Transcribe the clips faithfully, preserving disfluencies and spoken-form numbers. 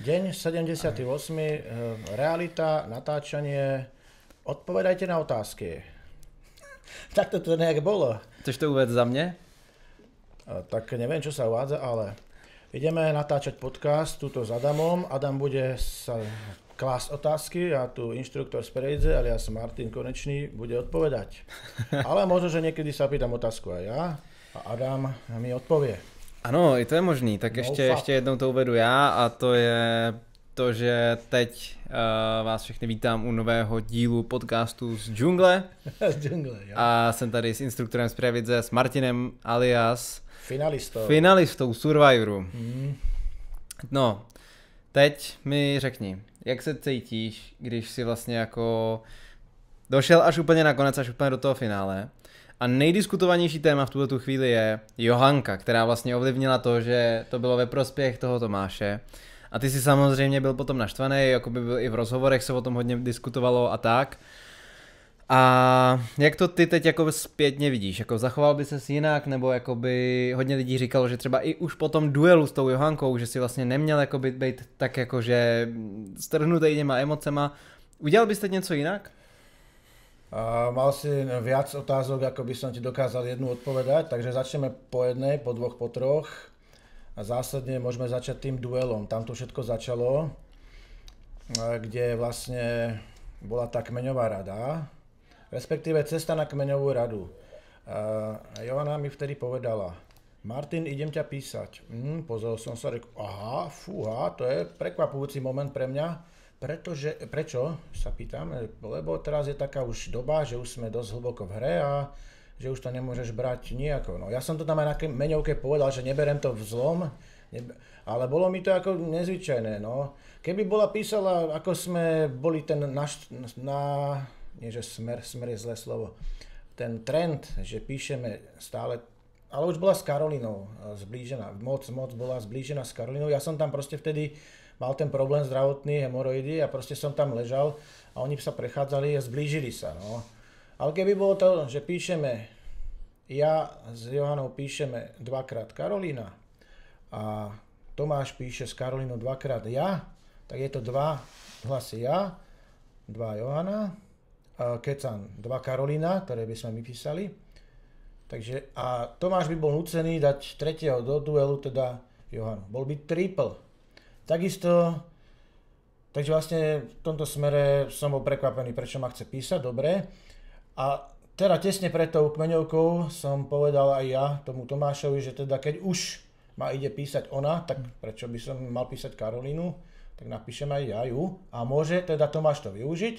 Deň sedemdesiaty ôsmy realita, natáčanie, odpovedajte na otázky. Tak to to nejak bolo. Chceš to uvést za mne? Tak neviem, čo sa uvádza, ale ideme natáčať podcast túto s Adamom. Adam bude sa klásť otázky a tu inštruktor z Perejdze, alias Martin Konečný, bude odpovedať. Ale možno, že niekedy sa pýtam otázku aj ja a Adam mi odpovie. Ano, i to je možný, tak No, ještě, fakt. ještě jednou to uvedu já a to je to, že teď uh, vás všechny vítám u nového dílu podcastu z džungle. Z džungle, ja. A jsem tady s instruktorem z Previdze, s Martinem alias Finalistou. finalistou Survivoru. Mm. No, teď mi řekni, jak se cítíš, když si vlastně jako došel až úplně nakonec, až úplně do toho finále. A nejdiskutovanější téma v tuto chvíli je Johanka, která vlastně ovlivnila to, že to bylo ve prospěch toho Tomáše. A ty si samozřejmě byl potom naštvaný, jako by byl i v rozhovorech se o tom hodně diskutovalo a tak. A jak to ty teď jako zpětně vidíš? Jako zachoval by ses jinak, nebo jakoby hodně lidí říkalo, že třeba i už po tom duelu s tou Johankou, že si vlastně neměl jakoby být tak jakože strhnutý těma emocema. Udělal bys teď něco jinak? A mal si viac otázok, ako by som ti dokázal jednu odpovedať, takže začneme po jednej, po dvoch, po troch. A zásadne môžeme začať tým duelom. Tam to všetko začalo, kde vlastne bola tá kmeňová rada, respektíve cesta na kmeňovú radu. A Johana mi vtedy povedala: Martin, idem ťa písať. Hm, pozrel som sa, reku, aha, fúha, to je prekvapujúci moment pre mňa. Pretože, prečo, sa pýtam, lebo teraz je taká už doba, že už sme dosť hlboko v hre a že už to nemôžeš brať nejako. No, ja som to tam aj na meňovke povedal, že neberem to v zlom, nebe, ale bolo mi to ako nezvyčajné. No. Keby bola písala, ako sme boli ten naš, na, nie že smer, smer je zlé slovo, ten trend, že píšeme stále, ale už bola s Karolínou zblížená, moc, moc bola zblížená s Karolínou, ja som tam proste vtedy mal ten problém zdravotný, hemoroidy a proste som tam ležal a oni sa prechádzali a zblížili sa. No. Ale keby bolo to, že píšeme, ja s Johanou píšeme dvakrát Karolína a Tomáš píše s Karolínou dvakrát ja, tak je to dva hlasy ja, dva Johana, kecan dva Karolína, ktoré by sme my písali. Takže, a Tomáš by bol núcený dať tretieho do duelu, teda Johanu. Bol by triple. Takisto, takže vlastne v tomto smere som bol prekvapený, prečo ma chce písať, dobre. A teda tesne pred tou kmeňovkou som povedal aj ja tomu Tomášovi, že teda keď už ma ide písať ona, tak prečo by som mal písať Karolínu, tak napíšem aj ja ju a môže teda Tomáš to využiť.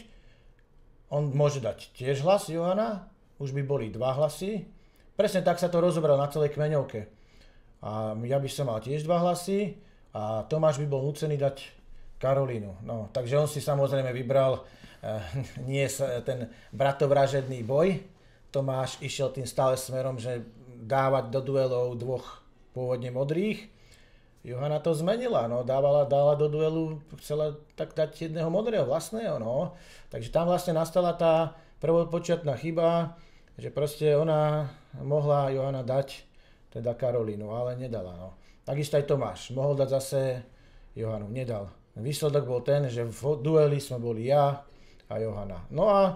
On môže dať tiež hlas Johana, už by boli dva hlasy. Presne tak sa to rozobralo na celej kmeňovke. A ja by som mal tiež dva hlasy. A Tomáš by bol núcený dať Karolínu. No, takže on si samozrejme vybral eh, nie ten bratovražedný boj. Tomáš išiel tým stále smerom, že dávať do duelov dvoch pôvodne modrých. Johana to zmenila, no, dávala, dala do duelu, chcela tak dať jedného modrého vlastného, no. Takže tam vlastne nastala tá prvopočiatná chyba, že proste ona mohla Johana dať teda Karolínu, ale nedala, no. Takisto aj Tomáš. Mohol dať zase Johanu. Nedal. Výsledok bol ten, že v dueli sme boli ja a Johana. No a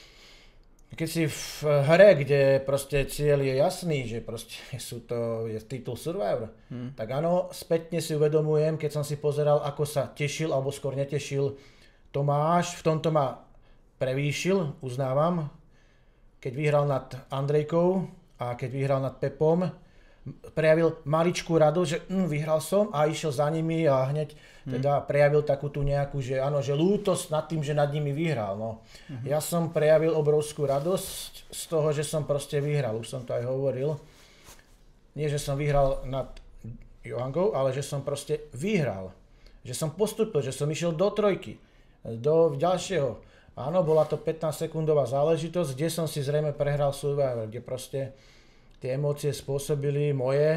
keď si v hre, kde proste cieľ je jasný, že proste sú to, je titul Survivor, hmm. tak áno, spätne si uvedomujem, keď som si pozeral, ako sa tešil, alebo skôr netešil Tomáš. V tomto ma prevýšil, uznávam, keď vyhral nad Andrejkou a keď vyhral nad Pepom, prejavil maličkú radosť, že hm, vyhral som a išiel za nimi a hneď teda prejavil takú tú nejakú, že áno, že lútosť nad tým, že nad nimi vyhral. No. Uh-huh. Ja som prejavil obrovskú radosť z toho, že som proste vyhral, už som to aj hovoril. Nie, že som vyhral nad Johankou, ale že som proste vyhral. Že som postupil, že som išiel do trojky, do ďalšieho. Áno, bola to pätnásťsekundová záležitosť, kde som si zrejme prehral Survivor, kde proste tie emócie spôsobili moje,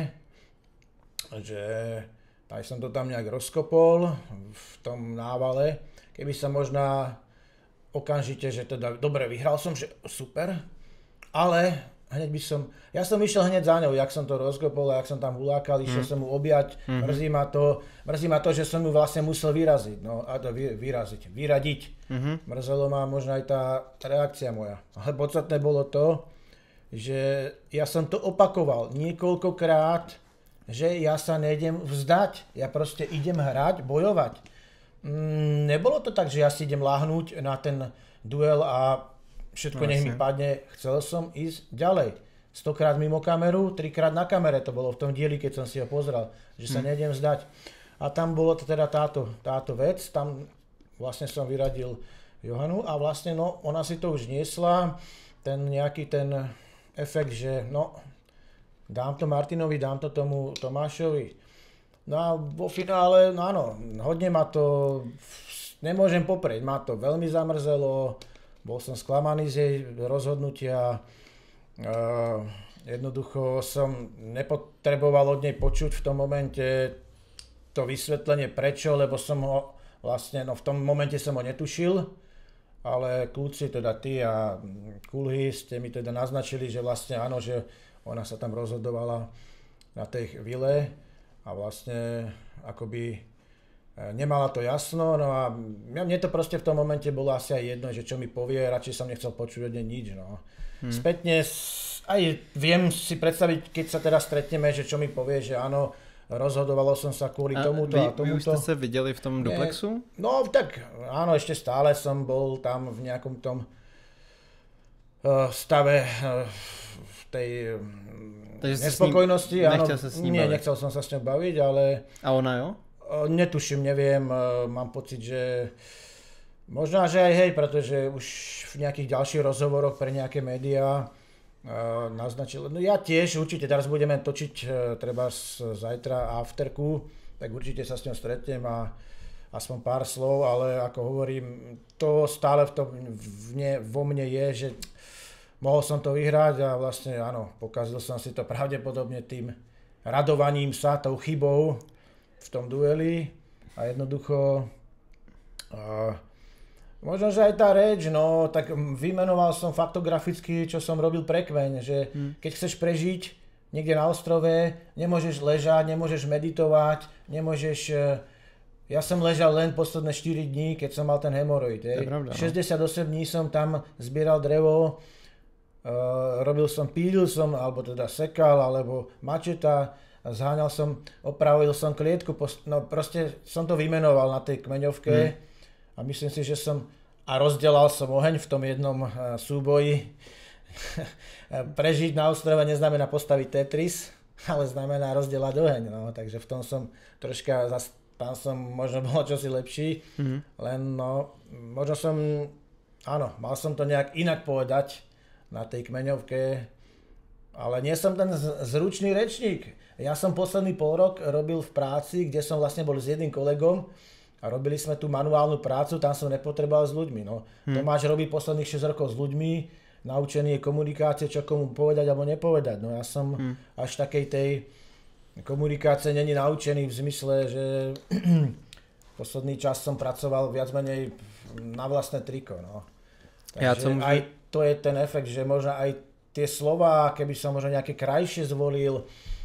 že aj som to tam nejak rozkopol v tom návale. Keby sa možná okamžite, že teda dobre, vyhral som, že super, ale hneď by som, ja som išiel hneď za ňou, jak som to rozkopol, jak som tam hulákal, išiel mm. som mu objať, mm-hmm. mrzí ma to, mrzí ma to, že som mu vlastne musel vyraziť, no a to vy, vyraziť, vyradiť. Mm-hmm. Mrzelo ma možno aj tá reakcia moja. Ale podstatné bolo to, že ja som to opakoval niekoľkokrát, že ja sa nejdem vzdať, ja proste idem hrať, bojovať. Mm, nebolo to tak, že ja si idem láhnuť na ten duel a všetko no, nech mi padne, chcel som ísť ďalej. Stokrát mimo kameru, trikrát na kamere, to bolo v tom dieli, keď som si ho pozrel, že sa hmm. nejdem vzdať. A tam bolo to teda táto, táto vec, tam vlastne som vyradil Johanu a vlastne no, ona si to už niesla, ten nejaký ten efekt, že no, dám to Martinovi, dám to tomu Tomášovi. No a vo finále, no áno, hodne ma to, nemôžem poprieť, ma to veľmi zamrzelo, bol som sklamaný z jej rozhodnutia, uh, jednoducho som nepotreboval od nej počuť v tom momente to vysvetlenie prečo, lebo som ho vlastne, no v tom momente som ho netušil, ale kľúci, teda ty a Kulhy ste mi teda naznačili, že vlastne áno, že ona sa tam rozhodovala na tej chvíle a vlastne akoby nemala to jasno, no a mne to proste v tom momente bolo asi aj jedno, že čo mi povie, radšej som nechcel počuť od nej nič, no. Hmm. Spätne aj viem si predstaviť, keď sa teraz stretneme, že čo mi povie, že áno, rozhodovalo som sa kvôli a tomuto vy, a tomuto. Vy už ste sa videli v tom duplexu? Ne, no tak áno, ešte stále som bol tam v nejakom tom uh, stave uh, v tej uh, nespokojnosti. Ním, nechcel sa s ním Nie, baviť. Nechcel som sa s ňou baviť, ale... A ona jo? Netuším, neviem, mám pocit, že možno, že aj hej, pretože už v nejakých ďalších rozhovoroch pre nejaké médiá naznačil, no ja tiež určite, teraz budeme točiť treba zajtra afterku, tak určite sa s ňou stretnem a aspoň pár slov, ale ako hovorím, to stále v tom, v ne, vo mne je, že mohol som to vyhrať a vlastne áno, pokazil som si to pravdepodobne tým radovaním sa, tou chybou v tom dueli a jednoducho uh, možno, že aj tá reč, no tak vymenoval som faktograficky, čo som robil pre kmeň, že hmm. keď chceš prežiť niekde na ostrove, nemôžeš ležať, nemôžeš meditovať, nemôžeš, uh, ja som ležal len posledné štyri dní, keď som mal ten hemoroid, pravda, no. šesťdesiatosem dní som tam zbieral drevo, uh, robil som, pílil som, alebo teda sekal, alebo mačeta, zháňal som, opravil som klietku, no proste som to vymenoval na tej kmeňovke mm. a myslím si, že som, a rozdelal som oheň v tom jednom súboji. Prežiť na ostrove neznamená postaviť Tetris, ale znamená rozdelať oheň, no, takže v tom som troška, tam som možno bol čosi lepší, mm. len no, možno som, áno, mal som to nejak inak povedať na tej kmeňovke, ale nie som ten zručný rečník. Ja som posledný pol rok robil v práci, kde som vlastne bol s jedným kolegom a robili sme tú manuálnu prácu, tam som nepotreboval s ľuďmi. No. Hmm. Tomáš robí posledných šesť rokov s ľuďmi, naučený je komunikácie, čo komu povedať alebo nepovedať. No ja som hmm. až takej tej komunikácie není naučený v zmysle, že posledný čas som pracoval viac menej na vlastné triko. No. Takže ja som... aj to je ten efekt, že možno aj tie slová, keby som možno nejaké krajšie zvolil.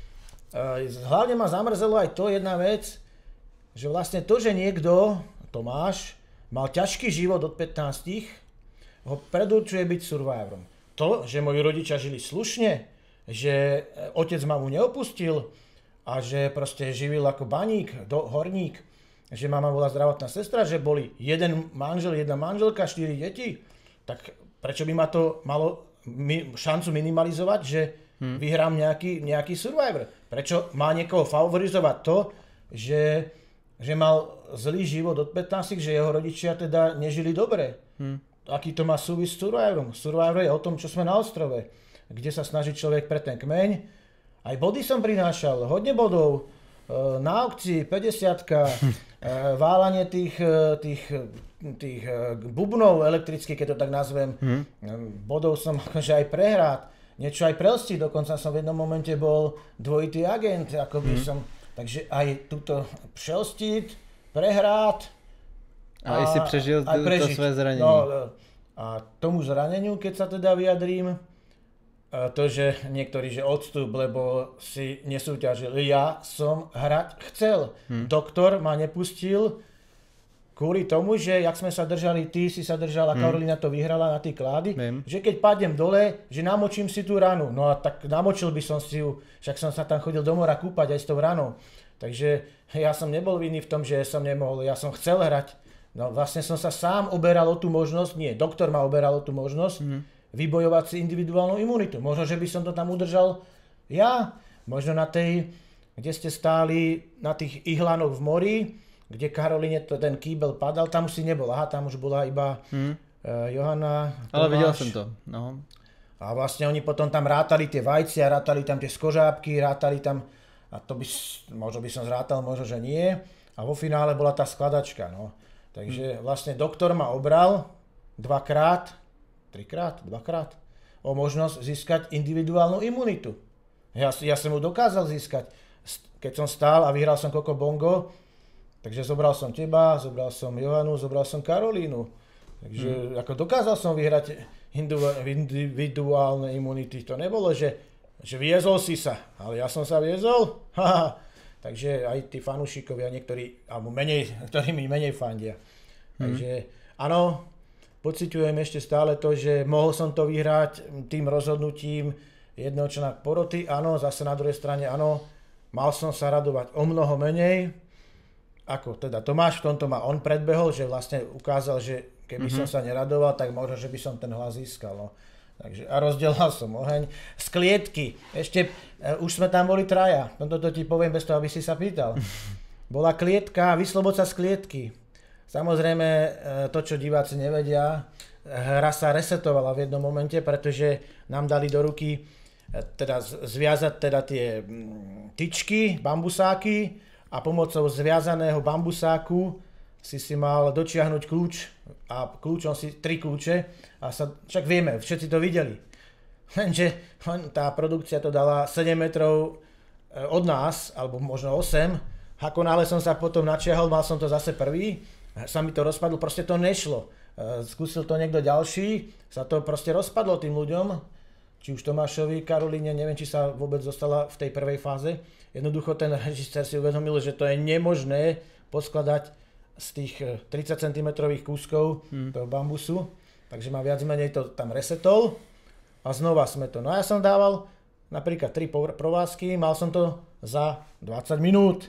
Hlavne ma zamrzelo aj to jedna vec, že vlastne to, že niekto, Tomáš, mal ťažký život od pätnástich, ho predurčuje byť survivorom. To, že moji rodičia žili slušne, že otec mamu neopustil a že proste živil ako baník, do, horník, že mama bola zdravotná sestra, že boli jeden manžel, jedna manželka, štyri deti, tak prečo by ma to malo mi, šancu minimalizovať, že hmm. vyhrám nejaký, nejaký survivor? Prečo má niekoho favorizovať to, že, že mal zlý život od pätnástich, že jeho rodičia teda nežili dobre? Hmm. Aký to má súvis s survivorom? Survivor je o tom, čo sme na ostrove, kde sa snaží človek pre ten kmeň. Aj body som prinášal, hodne bodov, na aukcii päťdesiatka, válanie tých, tých, tých bubnov elektrických, keď to tak nazvem. Hmm. Bodov som akože aj prehrát. Niečo aj prelstiť, dokonca som v jednom momente bol dvojitý agent, ako by mm. som, takže aj túto přelstiť, prehrát. A, a si prežil to svoje zranenie. No, a tomu zraneniu, keď sa teda vyjadrím, to, že niektorí, že odstup, lebo si nesúťažil. Ja som hrať chcel. Hmm. Doktor ma nepustil kvôli tomu, že jak sme sa držali, ty si sa držala, hmm. Karolina to vyhrala na tí klády, hmm. že keď padnem dole, že namočím si tú ranu. No a tak namočil by som si ju, však som sa tam chodil do mora kúpať aj s tou ranou. Takže ja som nebol vinný v tom, že som nemohol, ja som chcel hrať. No vlastne som sa sám oberal o tú možnosť, nie, doktor ma oberal o tú možnosť, mm. vybojovať si individuálnu imunitu. Možno, že by som to tam udržal ja, možno na tej, kde ste stáli na tých ihlanoch v mori, kde Karoline to, ten kýbel padal, tam už si nebol, aha, tam už bola iba mm. uh, Johana. Ale videl som to, no. A vlastne oni potom tam rátali tie vajcia, rátali tam tie skožápky, rátali tam, a to by, možno by som zrátal, možno, že nie. A vo finále bola tá skladačka, no. Takže vlastne doktor ma obral dvakrát, trikrát, dvakrát o možnosť získať individuálnu imunitu. Ja, ja som ju dokázal získať, keď som stál a vyhral som Koko Bongo, takže zobral som teba, zobral som Johanu, zobral som Karolínu. Takže hmm. ako dokázal som vyhrať individuálne imunity. To nebolo, že, že viezol si sa, ale ja som sa viezol. Haha. Takže aj tí fanúšikovia niektorí, alebo menej, ktorí mi menej fandia. Mm. Takže áno, pociťujem ešte stále to, že mohol som to vyhrať tým rozhodnutím jedného člena poroty. Áno, zase na druhej strane, áno, mal som sa radovať o mnoho menej. Ako teda Tomáš v tomto ma on predbehol, že vlastne ukázal, že keby mm-hmm. som sa neradoval, tak možno, že by som ten hlas získal. No. Takže, a rozdelal som oheň. Z klietky. Ešte, uh, už sme tam boli traja. Toto ti poviem bez toho, aby si sa pýtal. Bola klietka, vysloboď sa z klietky. Samozrejme, uh, to, čo diváci nevedia, hra sa resetovala v jednom momente, pretože nám dali do ruky uh, teda zviazať teda tie um, tyčky, bambusáky a pomocou zviazaného bambusáku si si mal dočiahnuť kľúč a kľúčom si tri kľúče a sa, však vieme, všetci to videli. Lenže tá produkcia to dala sedem metrov od nás, alebo možno osem. Ako náhle som sa potom načiahol, mal som to zase prvý, sa mi to rozpadlo, proste to nešlo. Skúsil to niekto ďalší, sa to proste rozpadlo tým ľuďom, či už Tomášovi, Karolíne, neviem, či sa vôbec zostala v tej prvej fáze. Jednoducho ten režisér si uvedomil, že to je nemožné poskladať z tých tridsať centimetrových kúskov hmm. toho bambusu, takže ma viac menej to tam resetol a znova sme to. No a ja som dával napríklad tri provázky, mal som to za dvadsať minút.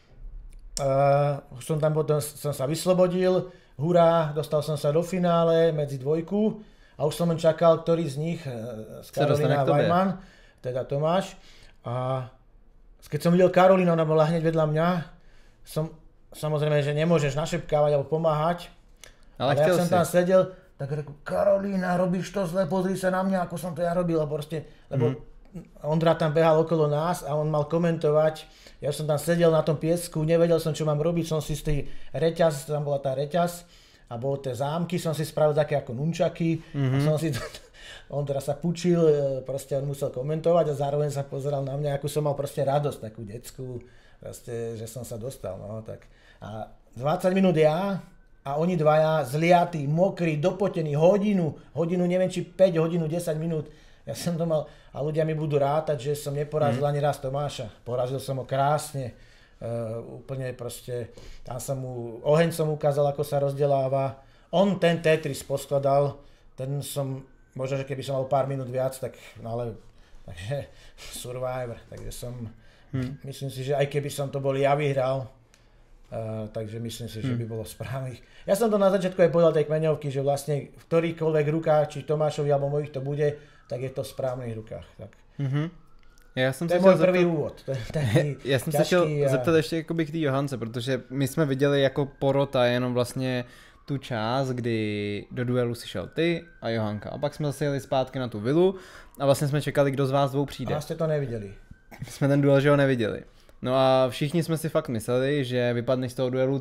Uh, už som tam potom som sa vyslobodil, hurá, dostal som sa do finále medzi dvojku a už som len čakal, ktorý z nich, z Karolína a Vajman, teda Tomáš. A keď som videl Karolínu, ona bola hneď vedľa mňa, som samozrejme, že nemôžeš našepkávať alebo pomáhať. Ale, ale ja som si. tam sedel, tak reku, Karolína, robíš to zle, pozri sa na mňa, ako som to ja robil. Lebo, proste, lebo mm. Ondra tam behal okolo nás a on mal komentovať. Ja som tam sedel na tom piesku, nevedel som, čo mám robiť. Som si z tej reťaz, tam bola tá reťaz a bolo tie zámky, som si spravil také ako nunčaky. Mm-hmm. A som si to, Ondra sa pučil, proste on musel komentovať a zároveň sa pozeral na mňa, akú som mal proste radosť, takú detskú. Proste, že som sa dostal, no, tak. A dvadsať minút ja a oni dvaja zliatí, mokrí, dopotení, hodinu, hodinu, neviem či päť, hodinu, desať minút. Ja som to mal, a ľudia mi budú rátať, že som neporazil mm. ani raz Tomáša. Porazil som ho krásne, uh, úplne proste, tam som mu, oheň som ukázal, ako sa rozdeláva. On ten Tetris poskladal, ten som, možno, že keby som mal pár minút viac, tak, no ale, takže, Survivor, takže som, Hmm. myslím si, že aj keby som to bol ja vyhral, uh, takže myslím si, že by bolo správnych. Ja som to na začiatku aj povedal tej kmeňovky, že vlastne v ktorýchkoľvek rukách, či Tomášovi alebo mojich to bude, tak je to v správnych rukách. Tak. Mm-hmm. Já jsem to je můj první zeptat... úvod. To je Já jsem se chtěl a... zeptat ještě jakoby k té Johance, protože my jsme viděli jako porota jenom vlastně tu část, kdy do duelu si šel ty a Johanka. A pak jsme zase jeli zpátky na tu vilu a vlastně jsme čekali, kdo z vás dvou přijde. A jste to neviděli. Jsme ten duel, že ho neviděli. No a všichni jsme si fakt mysleli, že vypadneš z toho duelu ty.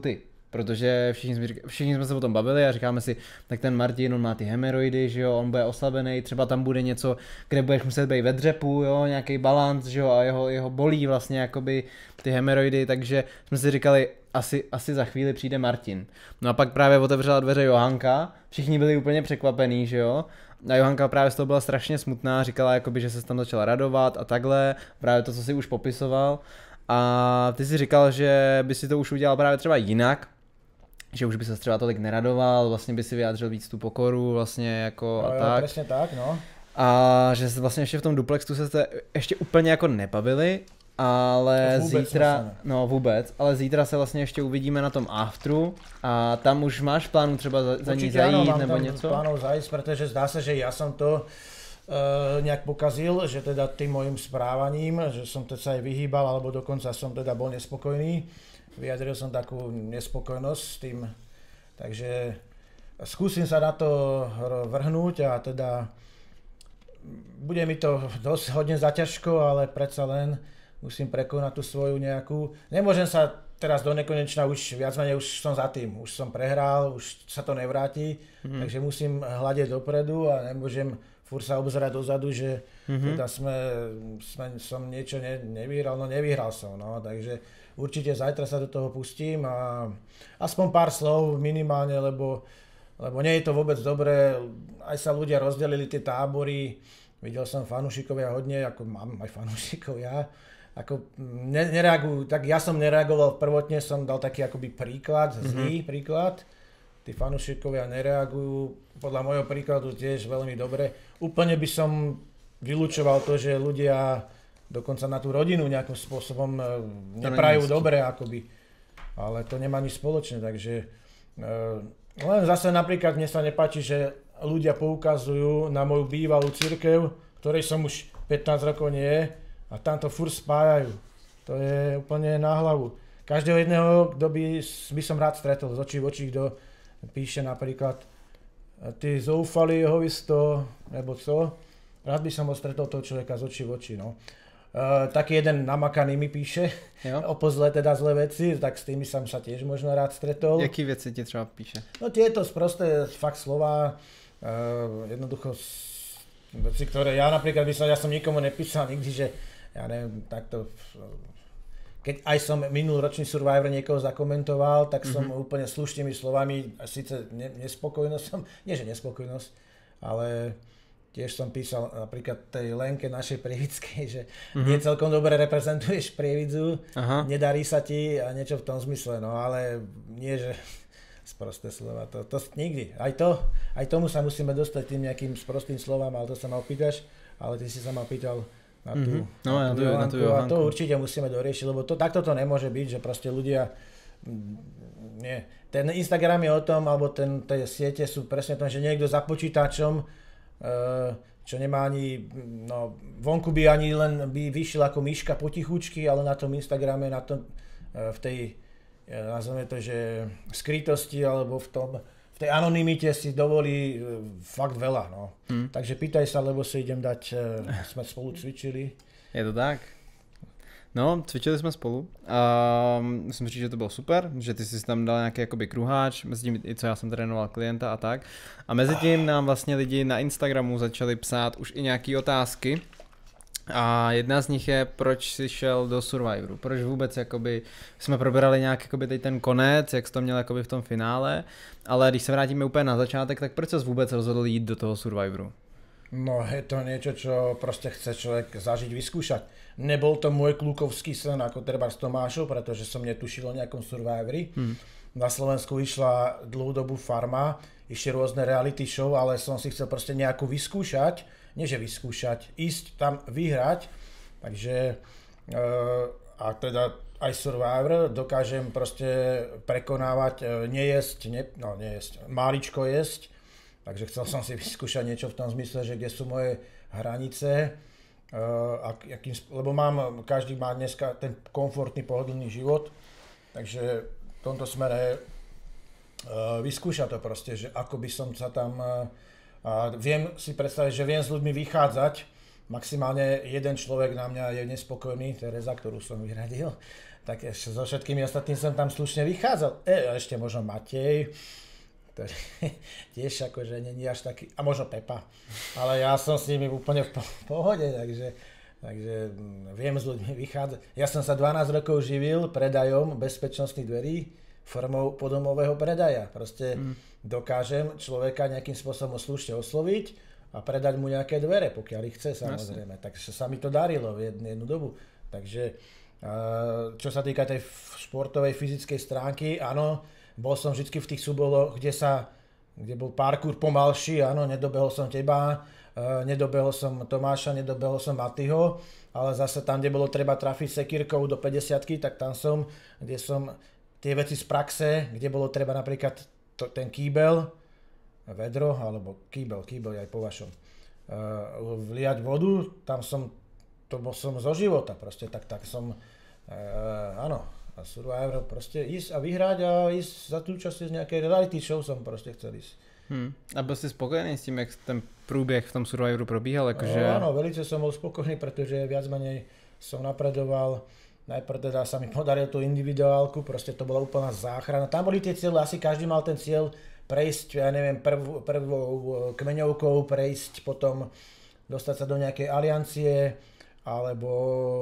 Protože všichni jsme, všichni jsme se o tom bavili a říkáme si, tak ten Martin, on má ty hemeroidy, že jo, on bude oslabený, třeba tam bude něco, kde budeš muset být ve dřepu, jo, nějaký balans, že jo, a jeho, jeho bolí vlastně jakoby ty hemeroidy, takže jsme si říkali, asi, asi za chvíli přijde Martin. No a pak právě otevřela dveře Johanka, všichni byli úplně překvapení, že jo, a Johanka právě z toho byla strašně smutná, říkala jakoby, že se tam začala radovat a takhle, právě to, co si už popisoval. A ty si říkal, že by si to už udělal právě třeba jinak, že už by se třeba tolik neradoval, vlastně by si vyjádřil víc tu pokoru vlastně jako no, a jo, tak. Presne tak, no. A že se vlastně ještě v tom duplexu se jste ještě úplně jako nebavili, ale no, zítra, no vůbec, ale zítra se vlastně ještě uvidíme na tom afteru a tam už máš plánu třeba za, za ní zajít áno, nebo mám něco? plánov zajít, pretože zdá sa, že ja som to Uh, nejak pokazil, že teda tým mojim správaním, že som to sa aj vyhýbal, alebo dokonca som teda bol nespokojný. Vyjadril som takú nespokojnosť s tým, takže skúsim sa na to vrhnúť a teda bude mi to dosť hodne zaťažko, ale predsa len musím prekonať tú svoju nejakú, nemôžem sa teraz do nekonečna už viac menej už som za tým, už som prehral, už sa to nevráti, mm. takže musím hľadiť dopredu a nemôžem furt sa obzerať dozadu, že mm-hmm. teda sme, sme, som niečo ne, nevyhral, no nevyhral som, no, takže určite zajtra sa do toho pustím a aspoň pár slov minimálne, lebo, lebo nie je to vôbec dobré, aj sa ľudia rozdelili tie tábory, videl som fanúšikovia hodne, ako mám aj fanúšikovia, ako nereagujú, tak ja som nereagoval prvotne, som dal taký akoby príklad, zlý mm-hmm. príklad, tí fanúšikovia nereagujú, podľa môjho príkladu tiež veľmi dobre. Úplne by som vylúčoval to, že ľudia dokonca na tú rodinu nejakým spôsobom neprajú dobre, akoby. Ale to nemá nič spoločné, takže len zase napríklad mne sa nepáči, že ľudia poukazujú na moju bývalú cirkev, ktorej som už pätnásť rokov nie a tam to furt spájajú. To je úplne na hlavu. Každého jedného, kto by, by som rád stretol z očí v očí, kto píše napríklad ty zoufalý jehovisto, nebo co. Rád by som ho stretol toho človeka z očí v oči, no. Uh, taký jeden namakaný mi píše, o pozle teda zlé veci, tak s tými som sa tiež možno rád stretol. Jaký veci ti třeba píše? No tieto sprosté fakt slova, uh, jednoducho veci, ktoré ja napríklad by som, ja som nikomu nepísal nikdy, že ja neviem, takto... Keď aj som minuloročný Survivor niekoho zakomentoval, tak som mm-hmm. úplne slušnými slovami, síce ne, nespokojnosť som, nie že nespokojnosť, ale tiež som písal napríklad tej Lenke našej Prievidskej, že mm-hmm. nie celkom dobre reprezentuješ Prievidzu, Aha. nedarí sa ti a niečo v tom zmysle, no ale nie, že sprosté slova, to, to nikdy. Aj to, aj tomu sa musíme dostať tým nejakým sprostým slovám, ale to sa ma opýtaš, ale ty si sa ma pýtal na tú, mm-hmm. no, na tú, Johanku, na tú Johanku. A to určite musíme doriešiť, lebo to, takto to nemôže byť, že proste ľudia, nie, ten Instagram je o tom, alebo ten, tie siete sú presne o tom, že niekto za počítačom, čo nemá ani, no vonku by ani len by vyšiel ako myška potichučky, ale na tom Instagrame, na tom, v tej, nazveme to, že skrytosti, alebo v tom, v tej anonymite si dovolí fakt veľa, no. Hmm. Takže pýtaj sa, lebo si idem dať, sme spolu cvičili. Je to tak? No, cvičili jsme spolu a musím říct, že to bylo super, že ty jsi tam dal nějaký jakoby kruháč, mezi tím i co já jsem trénoval klienta a tak. A mezi tím nám vlastně lidi na Instagramu začali psát už i nějaký otázky. A jedna z nich je, proč jsi šel do Survivoru, proč vůbec jakoby jsme probrali nějak jakoby teď ten konec, jak jsi to měl jakoby v tom finále, ale když se vrátíme úplně na začátek, tak proč jsi vůbec rozhodl jít do toho Survivoru? No je to niečo, čo proste chce človek zažiť, vyskúšať. Nebol to môj klukovský sen ako treba s Tomášov, pretože som netušil o nejakom Survivori. Hmm. Na Slovensku išla dlhú dobu Farma, ešte rôzne reality show, ale som si chcel proste nejakú vyskúšať, nie že vyskúšať, ísť tam vyhrať. Takže a teda aj Survivor dokážem proste prekonávať, nejesť, ne, no nejesť, máličko jesť. Takže chcel som si vyskúšať niečo v tom zmysle, že kde sú moje hranice, uh, a akým, lebo mám, každý má dneska ten komfortný, pohodlný život, takže v tomto smere uh, vyskúšať to proste, že ako by som sa tam, uh, a viem si predstaviť, že viem s ľuďmi vychádzať, maximálne jeden človek na mňa je nespokojný, Tereza, ktorú som vyradil, tak ešte so všetkými ostatnými som tam slušne vychádzal. E, ešte možno Matej, ktorý tiež akože není až taký, a možno Pepa, ale ja som s nimi úplne v pohode, takže, takže viem s ľuďmi vychádzať. Ja som sa dvanásť rokov živil predajom bezpečnostných dverí formou podomového predaja. Proste mm. dokážem človeka nejakým spôsobom slušne osloviť a predať mu nejaké dvere, pokiaľ ich chce, samozrejme. Jasne. Takže sa mi to darilo v jednu, jednu dobu. Takže čo sa týka tej športovej fyzickej stránky, áno, bol som vždy v tých súboloch, kde sa, kde bol parkour pomalší, áno, nedobehol som teba, nedobehol som Tomáša, nedobehol som Matyho, ale zase tam, kde bolo treba trafiť sekírkou do päťdesiatky, tak tam som, kde som tie veci z praxe, kde bolo treba napríklad to, ten kýbel, vedro, alebo kýbel, kýbel aj po vašom, vliať vodu, tam som to bol som zo života, proste tak, tak som, e, áno, a Survivor, proste ísť a vyhrať a ísť za tú časť z nejakej reality show som proste chcel ísť. Hmm. A byl jsi spokojený s tím, jak ten průběh v tom Survivoru probíhal? Akože... No, áno, velice som bol spokojný, pretože viac menej som napredoval, najprv teda sa mi podaril tú individuálku, proste to bola úplná záchrana. Tam boli tie cieľe, asi každý mal ten cieľ prejsť, ja neviem, prv, prvou kmeňovkou, prejsť potom, dostať sa do nejakej aliancie, alebo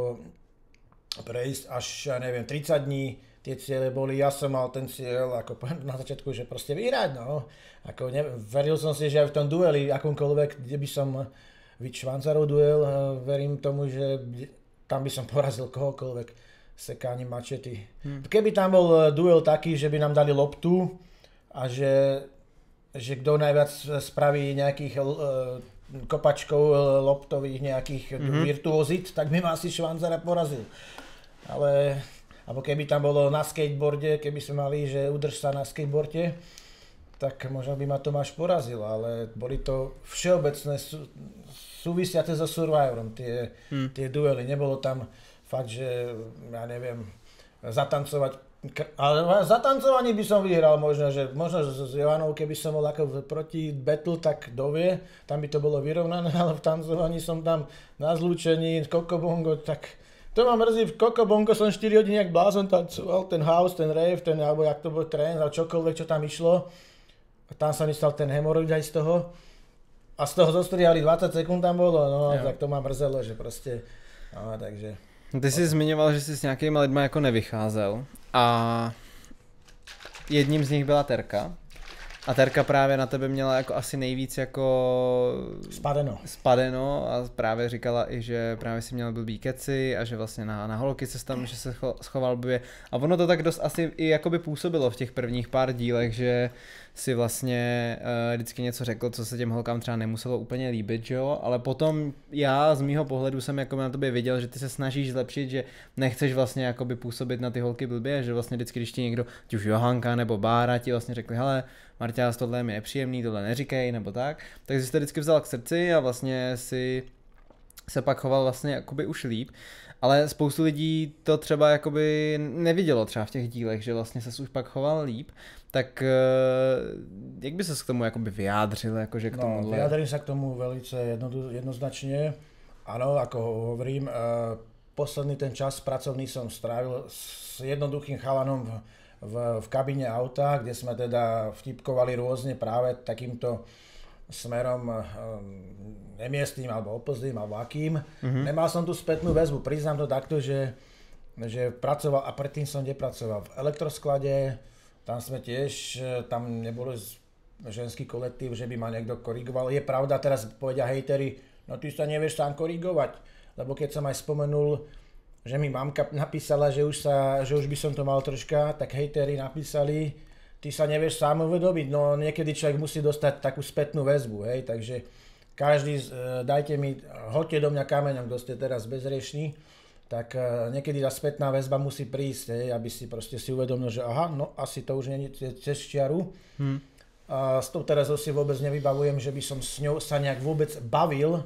prejsť až, ja neviem, tridsať dní, tie ciele boli, ja som mal ten cieľ, ako na začiatku, že proste vyhrať, no. Ako ne, veril som si, že aj v tom dueli, akomkoľvek, kde by som vyčvancarov duel, verím tomu, že tam by som porazil kohokoľvek sekáním mačety. Hmm. Keby tam bol duel taký, že by nám dali loptu a že, že kto najviac spraví nejakých kopačkou loptových nejakých mm-hmm. virtuozit, tak by ma asi Švanzara porazil. Ale, alebo keby tam bolo na skateboarde, keby sme mali, že udrž sa na skateboarde, tak možno by ma Tomáš porazil, ale boli to všeobecné sú, súvisiace so Survivorom, tie, mm. tie duely. Nebolo tam fakt, že ja neviem, zatancovať. Ale za tancovanie by som vyhral možno, že možno s Jovanou, keby som bol ako proti battle, tak dovie, tam by to bolo vyrovnané, ale v tancovaní som tam na zlúčení, kokobongo, tak to ma mrzí, v kokobongo som štyri hodiny jak blázon tancoval, ten house, ten rave, ten, alebo jak to bol trén, ale čokoľvek, čo tam išlo, a tam sa mi stal ten hemoroid aj z toho, a z toho zostriali dvadsať sekúnd tam bolo, no, jo. Tak to ma mrzelo, že proste, no, takže... Ty jsi zmiňoval, že jsi s nějakýma lidma jako nevycházel a jedním z nich byla Terka. A Terka právě na tebe měla jako asi nejvíc jako spadeno. spadeno a právě říkala i, že právě si měl blbý keci a že vlastně na, na holky se tam, že se schoval blbě. A ono to tak dost asi i jakoby působilo v těch prvních pár dílech, že si vlastně uh, vždycky něco řekl, co se těm holkám třeba nemuselo úplně líbit, že jo, ale potom já z mýho pohledu jsem jako na tobě viděl, že ty se snažíš zlepšit, že nechceš vlastně jakoby působit na ty holky blbě, že vlastně vždycky, když ti někdo, ti už Johanka nebo Bára ti vlastně řekli, hele, Marťás, tohle je mi nepříjemný, tohle neříkej, nebo tak, tak jsi to vždycky vzal k srdci a vlastně si se pak choval vlastně jakoby už líp. Ale spoustu lidí to třeba jakoby nevidělo třeba v těch dílech, že vlastně se už pak choval líp. Tak jak by ses k tomu jakoby vyjádřil? Jakože k no, tomuhle? Vyjadrím sa k tomu velice jedno, jednoznačne. Áno, ako hovorím, posledný ten čas pracovný som strávil s jednoduchým chalanom v, v, v kabíne auta, kde sme teda vtipkovali rôzne práve takýmto smerom um, nemiestným alebo opozdným alebo akým. Mm-hmm. Nemal som tu spätnú väzbu, priznám to takto, že, že pracoval a predtým som nepracoval v elektrosklade, tam sme tiež, tam nebolo ženský kolektív, že by ma niekto korigoval. Je pravda, teraz povedia hejteri, no ty sa nevieš sám korigovať, lebo keď som aj spomenul, že mi mamka napísala, že už, sa, že už by som to mal troška, tak hejteri napísali, ty sa nevieš sám uvedomiť, no niekedy človek musí dostať takú spätnú väzbu, hej, takže každý, dajte mi, hoďte do mňa kameňom, kto ste teraz bezriešní, tak niekedy tá spätná väzba musí prísť, hej, aby si proste si uvedomil, že aha, no asi to už nie je cez čiaru. Hmm. A s tou Terezou si vôbec nevybavujem, že by som s ňou sa nejak vôbec bavil,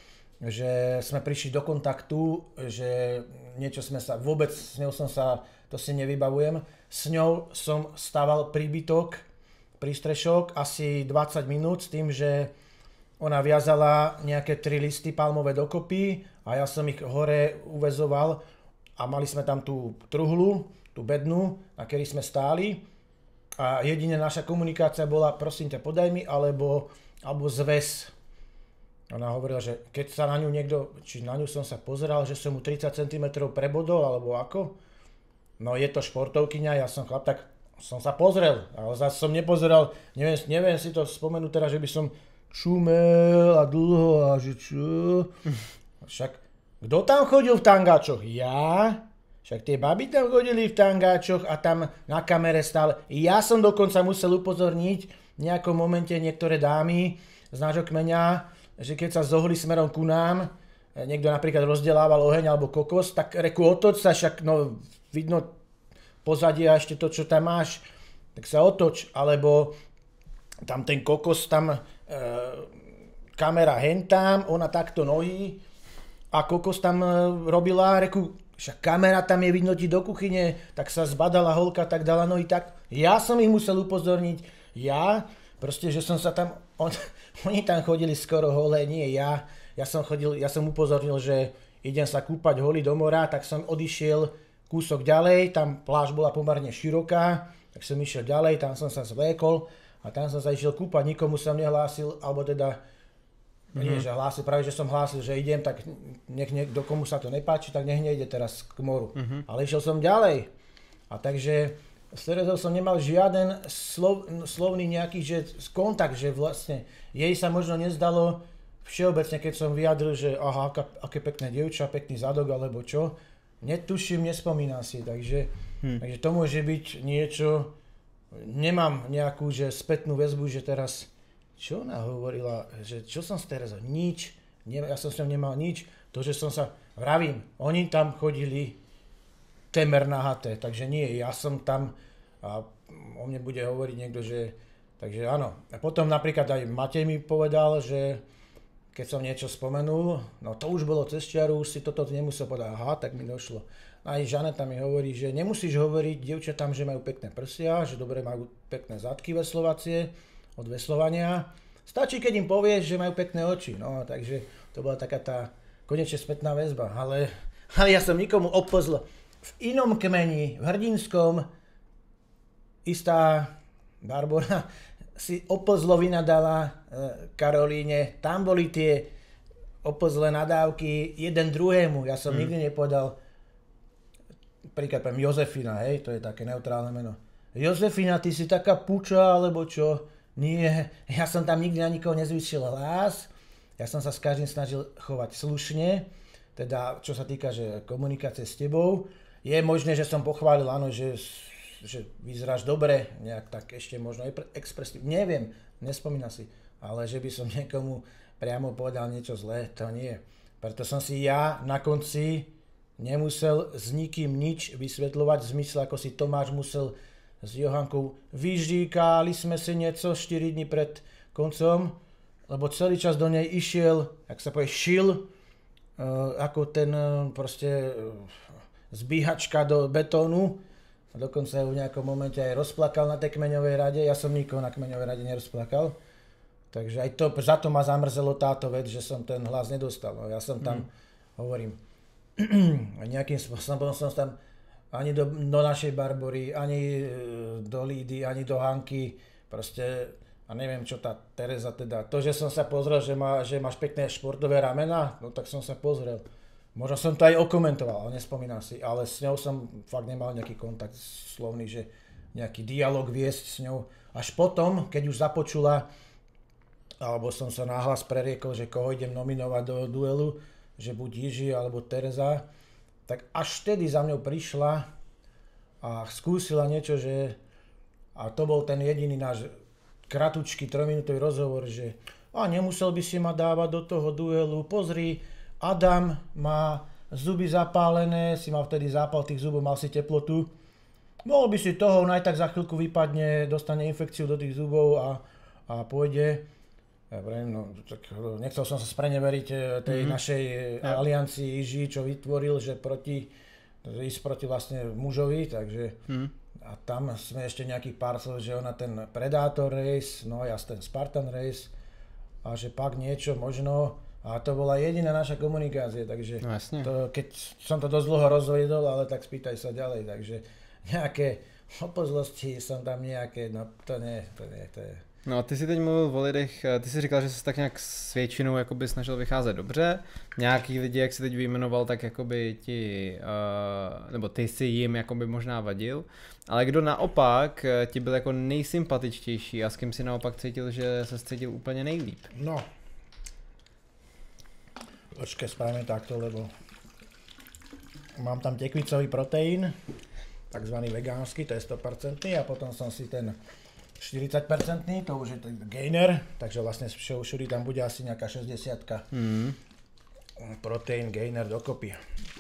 že sme prišli do kontaktu, že niečo sme sa, vôbec s ňou som sa, to si nevybavujem. S ňou som stával príbytok, prístrešok asi dvadsať minút s tým, že ona viazala nejaké tri listy palmové dokopy a ja som ich hore uväzoval a mali sme tam tú truhlu, tú bednu, na ktorej sme stáli a jedine naša komunikácia bola, prosím ťa, podaj mi, alebo, alebo zväz. Ona hovorila, že keď sa na ňu niekto, či na ňu som sa pozeral, že som mu tridsať centimetrov prebodol, alebo ako. No je to športovkyňa, ja som chlap, tak som sa pozrel, ale zase som nepozeral, neviem, neviem si to spomenúť teraz, že by som čumel a dlho a že čo. Však kto tam chodil v tangáčoch? Ja? Však tie baby tam chodili v tangáčoch a tam na kamere stále. Ja som dokonca musel upozorniť v nejakom momente niektoré dámy z nášho kmeňa, že keď sa zohli smerom ku nám, niekto napríklad rozdelával oheň alebo kokos, tak reku otoč sa, však no vidno pozadie a ešte to, čo tam máš, tak sa otoč, alebo tam ten kokos, tam e, kamera hentám, ona takto nohy a kokos tam e, robila, reku, však kamera tam je, vidno ti do kuchyne, tak sa zbadala holka, tak dala nohy tak. Ja som ich musel upozorniť, ja, proste, že som sa tam, on, oni tam chodili skoro holé, nie ja. Ja som chodil, ja som upozornil, že idem sa kúpať holý do mora, tak som odišiel kúsok ďalej, tam pláž bola pomerne široká, tak som išiel ďalej, tam som sa zvlékol a tam som sa išiel kúpať, nikomu som nehlásil, alebo teda Mm-hmm. Nie, že hlásil, práve že som hlásil, že idem, tak nech niekto, komu sa to nepáči, tak nech nejde teraz k moru. Mm-hmm. Ale išiel som ďalej. A takže s Terezou som nemal žiaden slov, slovný nejaký že, kontakt, že vlastne jej sa možno nezdalo všeobecne, keď som vyjadril, že aha, aká, aké pekné dievča, pekný zadok alebo čo. Netuším, nespomínam si, takže, hmm. takže to môže byť niečo, nemám nejakú že spätnú väzbu, že teraz čo ona hovorila, že čo som s Terezou? Nič, ne, ja som s ňou nemal nič, to, že som sa, vravím, oni tam chodili temer nahaté, takže nie, ja som tam a o mne bude hovoriť niekto, že, takže áno. A potom napríklad aj Matej mi povedal, že keď som niečo spomenul, no to už bolo cez čiaru, už si toto nemusel povedať, aha, tak mi došlo. Aj Žaneta mi hovorí, že nemusíš hovoriť dievčatám, že majú pekné prsia, že dobre majú pekné zadky veslovacie, od veslovania. Stačí, keď im povieš, že majú pekné oči. No, takže to bola taká tá konečne spätná väzba. Ale, ale ja som nikomu opozl. V inom kmeni, v Hrdinskom, istá Barbora si opozlo vynadala e, Karolíne. Tam boli tie opozlé nadávky jeden druhému. Ja som hmm. nikdy nepovedal, príklad poviem Jozefina, hej, to je také neutrálne meno. Jozefina, ty si taká puča, alebo čo? Nie, ja som tam nikdy na nikoho nezvýšil hlas, ja som sa s každým snažil chovať slušne, teda čo sa týka že komunikácie s tebou. Je možné, že som pochválil, áno, že, že vyzeráš dobre, nejak tak ešte možno expresívne, neviem, nespomínam si, ale že by som niekomu priamo povedal niečo zlé, to nie. Preto som si ja na konci nemusel s nikým nič vysvetľovať v zmysle, ako si Tomáš musel s Johankou. Vyždíkali sme si niečo štyri dni pred koncom, lebo celý čas do nej išiel, jak sa povie, šil, uh, ako ten uh, proste uh, zbíhačka do betónu. A dokonca ju v nejakom momente aj rozplakal na tej kmeňovej rade. Ja som nikoho na kmeňovej rade nerozplakal. Takže aj to, za to ma zamrzelo táto vec, že som ten hlas nedostal. No, ja som tam, mm. hovorím, nejakým spôsobom som tam ani do, do našej Barbory, ani do Lídy, ani do Hanky, proste, a neviem čo tá Tereza teda, to, že som sa pozrel, že, má, že máš pekné športové ramena, no tak som sa pozrel. Možno som to aj okomentoval, ale nespomínam si, ale s ňou som fakt nemal nejaký kontakt slovný, že nejaký dialog viesť s ňou. Až potom, keď už započula, alebo som sa náhlas preriekol, že koho idem nominovať do duelu, že buď Jiži alebo Tereza, tak až vtedy za mňou prišla a skúsila niečo, že a to bol ten jediný náš kratučký trojminútový rozhovor, že a nemusel by si ma dávať do toho duelu, pozri, Adam má zuby zapálené, si mal vtedy zápal tých zubov, mal si teplotu, mohol by si toho, on aj tak za chvíľku vypadne, dostane infekciu do tých zubov a, a pôjde. Ja prejím, no, tak nechcel som sa spreneveriť tej mm-hmm. našej ja. aliancii Iži, čo vytvoril, že proti, ísť proti vlastne mužovi, takže mm. a tam sme ešte nejakých pár slov, že ona ten Predator race, no ja ten Spartan race a že pak niečo možno, a A to bola jediná naša komunikácia, takže no, to, keď som to dosť dlho rozvedol, ale tak spýtaj sa ďalej, takže nejaké opozlosti som tam nejaké, no to nie, to nie, to je... No a ty si teď mluvil o lidech, ty si říkal, že jsi tak nějak s většinou jakoby snažil vycházet dobře, nějaký lidi, jak jsi teď vyjmenoval, tak jakoby ti, uh, nebo ty si jim jakoby možná vadil, ale kdo naopak ti byl jako nejsympatičtější a s kým si naopak cítil, že se cítil úplně nejlíp? No, počkej, spravíme takto, lebo mám tam tekvicový proteín, takzvaný vegánsky, to je sto percent a potom som si ten štyridsať percent, to už je ten gainer, takže vlastne všudy tam bude asi nejaká šesťdesiatka mm. proteín, gainer dokopy.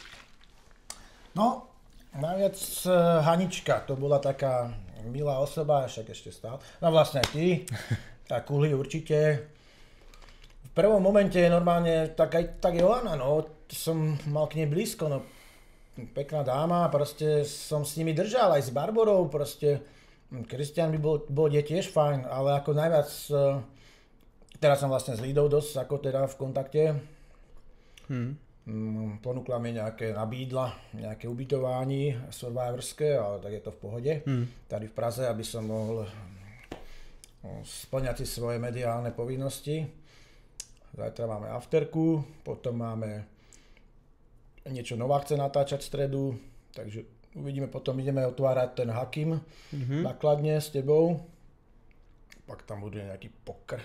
No, naviac Hanička, to bola taká milá osoba, však ešte stále, no vlastne ty, tá Kulhy určite. V prvom momente normálne, tak aj tak Johana, no, som mal k nej blízko, no, pekná dáma, proste som s nimi držal, aj s Barborou, proste Kristián by bol, bol je tiež fajn, ale ako najviac, teraz som vlastne s Lídou dosť ako teda v kontakte. Hmm. Ponúkla mi nejaké, nabídla nejaké ubytovanie survivorské, ale tak je to v pohode. Hmm. Tady v Praze, aby som mohol splňať si svoje mediálne povinnosti. Zajtra máme afterku, potom máme niečo nová chce natáčať v stredu, takže uvidíme, potom ideme otvárať ten Hakim mm-hmm. nakladne s tebou. Pak tam bude nejaký poker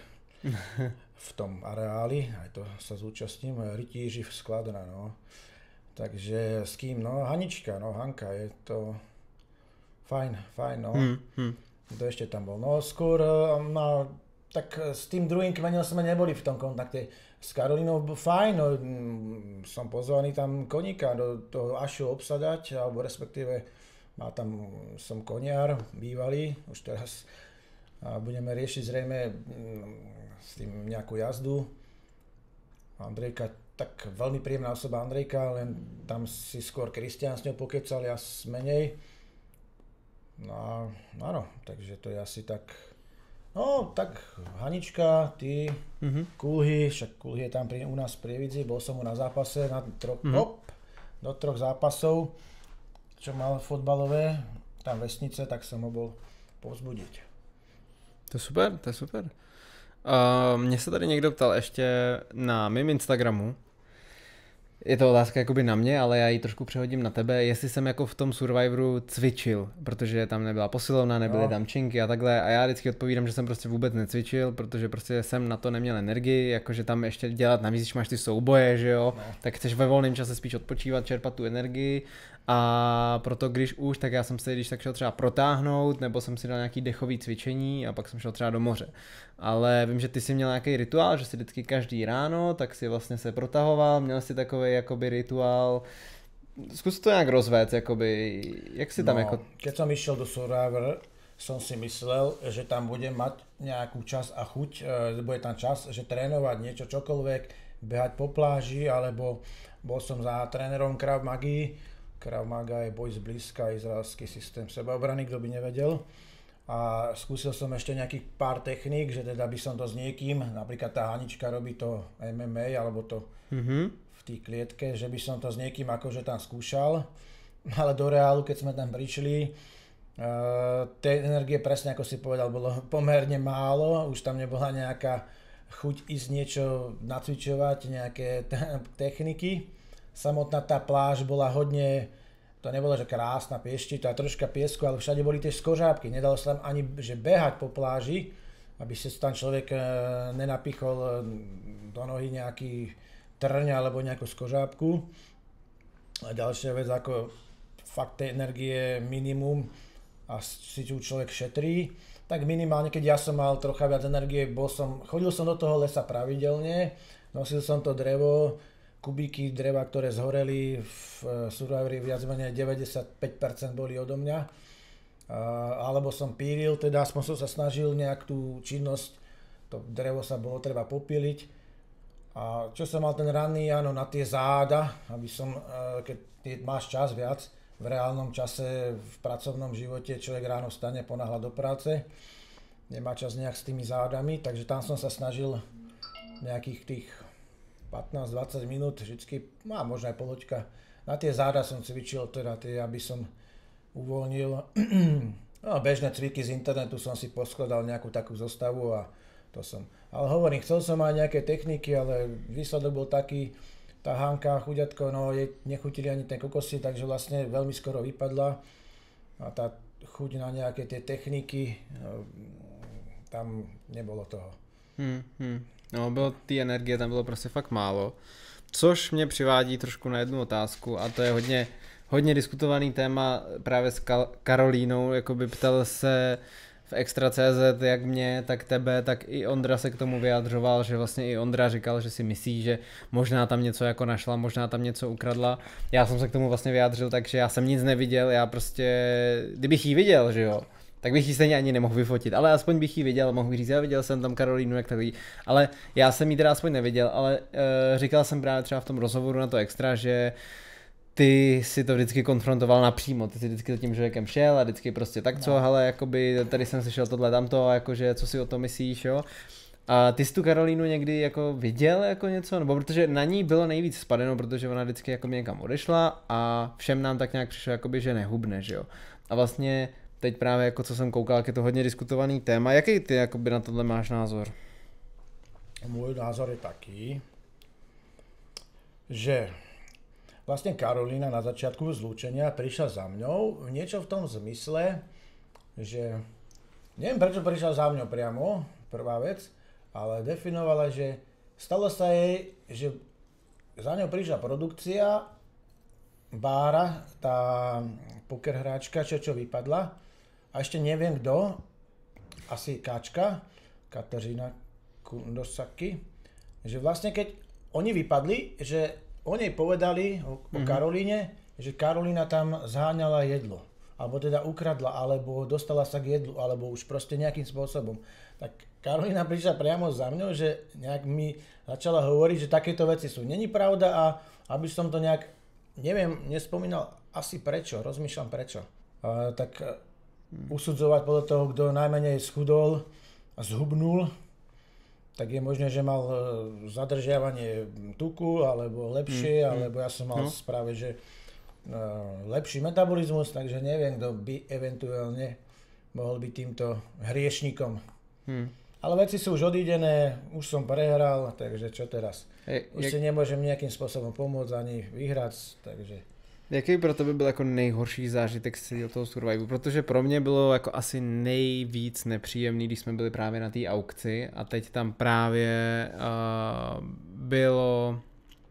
v tom areáli, aj to sa zúčastním, rytíži v Skladra, no. Takže s kým, no Hanička, no Hanka, je to fajn, fajn, no. Mm-hmm. To ešte tam bol, no skôr, no, tak s tým druhým kmeňom sme neboli v tom kontakte. S Karolínou fajn, no, som pozvaný tam koníka do toho Ašu obsadať, alebo respektíve má tam, som koniar, bývalý, už teraz a budeme riešiť zrejme s tým nejakú jazdu. Andrejka, tak veľmi príjemná osoba Andrejka, len tam si skôr Kristián s ňou pokecal, ja menej. No áno, takže to je asi tak... No, tak Hanička, ty, mm-hmm. Kulhy, však Kulhy je tam pri, u nás v Prievidzi, bol som mu na zápase, na troch, mm-hmm. op, do troch zápasov, čo mal fotbalové, tam vesnice, tak som ho bol povzbudiť. To je super, to je super. Uh, mně se tady někdo ptal ještě na mým Instagramu, je to otázka jakoby na mě, ale já ji trošku přehodím na tebe, jestli jsem jako v tom Survivoru cvičil, protože tam nebyla posilovna, nebyly no. tam činky a takhle a já vždycky odpovídám, že jsem prostě vůbec necvičil, protože prostě jsem na to neměl energii, jakože tam ještě dělat, navíc když máš ty souboje, že jo, no. tak chceš ve volném čase spíš odpočívat, čerpat tu energii a proto když už, tak já jsem se když tak šel třeba protáhnout, nebo jsem si dal nějaký dechový cvičení a pak jsem šel třeba do moře. Ale vím, že ty jsi měl nějaký rituál, že si vždycky každý ráno, tak si vlastně se protahoval, měl si takový jakoby rituál. Zkus to nějak rozvést, jakoby, jak si tam no, jako... Keď som išiel do Survivor, som si myslel, že tam budem mať nejakú čas a chuť, e, bude tam čas, že trénovať niečo, čokoľvek, behať po pláži, alebo bol som za trénerom Krav Magy. Krav Maga je boj zblízka, izraelský systém sebaobrany, kto by nevedel. A skúsil som ešte nejakých pár techník, že teda by som to s niekým, napríklad tá Hanička robí to em em á, alebo to mm-hmm. v tej klietke, že by som to s niekým akože tam skúšal. Ale do reálu, keď sme tam prišli, uh, tej energie presne ako si povedal, bolo pomerne málo, už tam nebola nejaká chuť ísť niečo nacvičovať, nejaké t- techniky. Samotná tá pláž bola hodne, to nebolo, že krásna pieštita, troška piesku, ale všade boli tie skožápky. Nedalo sa tam ani že behať po pláži, aby sa tam človek nenapichol do nohy nejaký trň alebo nejakú skožápku. A ďalšia vec, ako fakt tej energie minimum a si tu človek šetrí, tak minimálne, keď ja som mal trocha viac energie, bol som, chodil som do toho lesa pravidelne, nosil som to drevo, kubíky dreva, ktoré zhoreli v Survivori viac menej deväťdesiatpäť percent boli odo mňa. Alebo som píril, teda aspoň som sa snažil nejak tú činnosť, to drevo sa bolo treba popíliť. A čo som mal ten ranný, áno, na tie záda, aby som, keď máš čas viac, v reálnom čase, v pracovnom živote človek ráno vstane, ponáhľa do práce, nemá čas nejak s tými zádami, takže tam som sa snažil nejakých tých pätnásť dvadsať minút, vždycky, no a možno aj poloďka. Na tie záda som cvičil, teda tie, aby som uvoľnil. No, bežné cviky z internetu som si poskladal nejakú takú zostavu a to som. Ale hovorím, chcel som aj nejaké techniky, ale výsledok bol taký, tá Hanka, chuďatko, no jej nechutili ani ten kokosy, takže vlastne veľmi skoro vypadla. A tá chuť na nejaké tie techniky, tam nebolo toho. Hmm, hmm. No, bylo té energie, tam bylo prostě fakt málo. Což mě přivádí trošku na jednu otázku a to je hodně, hodně diskutovaný téma právě s Karolínou, jakoby ptal se v Extra tečka cé zet jak mě, tak tebe, tak i Ondra se k tomu vyjadřoval, že vlastně i Ondra říkal, že si myslí, že možná tam něco jako našla, možná tam něco ukradla. Já jsem se k tomu vlastně vyjádřil, takže já jsem nic neviděl, já prostě, kdybych jí viděl, že jo, tak bych ji stejně ani nemohl vyfotit, ale aspoň bych ji viděl, mohl bych říct, já viděl jsem tam Karolínu, jak takový, ale já jsem ji teda aspoň neviděl, ale e, říkal jsem právě třeba v tom rozhovoru na to Extra, že ty si to vždycky konfrontoval napřímo, ty si vždycky za tím člověkem šel a vždycky prostě tak co, no. Hele, jakoby tady jsem slyšel tohle tamto, a jakože co si o tom myslíš, jo. A ty jsi tu Karolínu někdy jako viděl jako něco, nebo protože na ní bylo nejvíc spadeno, protože ona vždycky jako někam odešla a všem nám tak nějak přišlo jakoby, že nehubne, že jo. A vlastně teď právě jako co jsem koukal, jak je to hodně diskutovaný téma, jaký ty jakoby na tohle máš názor? Môj názor je taký, že vlastne Karolína na začiatku zlúčenia prišla za mňou niečo v tom zmysle, že neviem prečo prišla za mňou priamo, prvá vec, ale definovala, že stalo sa jej, že za ňou prišla produkcia, Bára, tá poker hráčka, čo čo vypadla, a ešte neviem kto, asi Káčka, Kateřina Kundosaki, že vlastne keď oni vypadli, že o nej povedali, o, o Karolíne, že Karolína tam zháňala jedlo, alebo teda ukradla, alebo dostala sa k jedlu, alebo už proste nejakým spôsobom. Tak Karolína prišla priamo za mňou, že nejak mi začala hovoriť, že takéto veci sú. Není pravda a aby som to nejak, neviem, nespomínal asi prečo, rozmýšľam prečo. A, tak usudzovať podľa toho, kto najmenej schudol a zhubnul, tak je možné, že mal zadržiavanie tuku, alebo lepšie, mm, alebo ja som mal no. práve, že uh, lepší metabolizmus, takže neviem, kto by eventuálne mohol byť týmto hriešnikom. Mm. Ale veci sú už odídené, už som prehral, takže čo teraz? Hey, už jak... si nemôžem nejakým spôsobom pomôcť ani vyhrať, takže... Jaký pro tebe byl jako nejhorší zážitek z toho Survivu? Protože pro mě bylo jako asi nejvíc nepříjemný, když jsme byli právě na té aukci a teď tam právě uh, bylo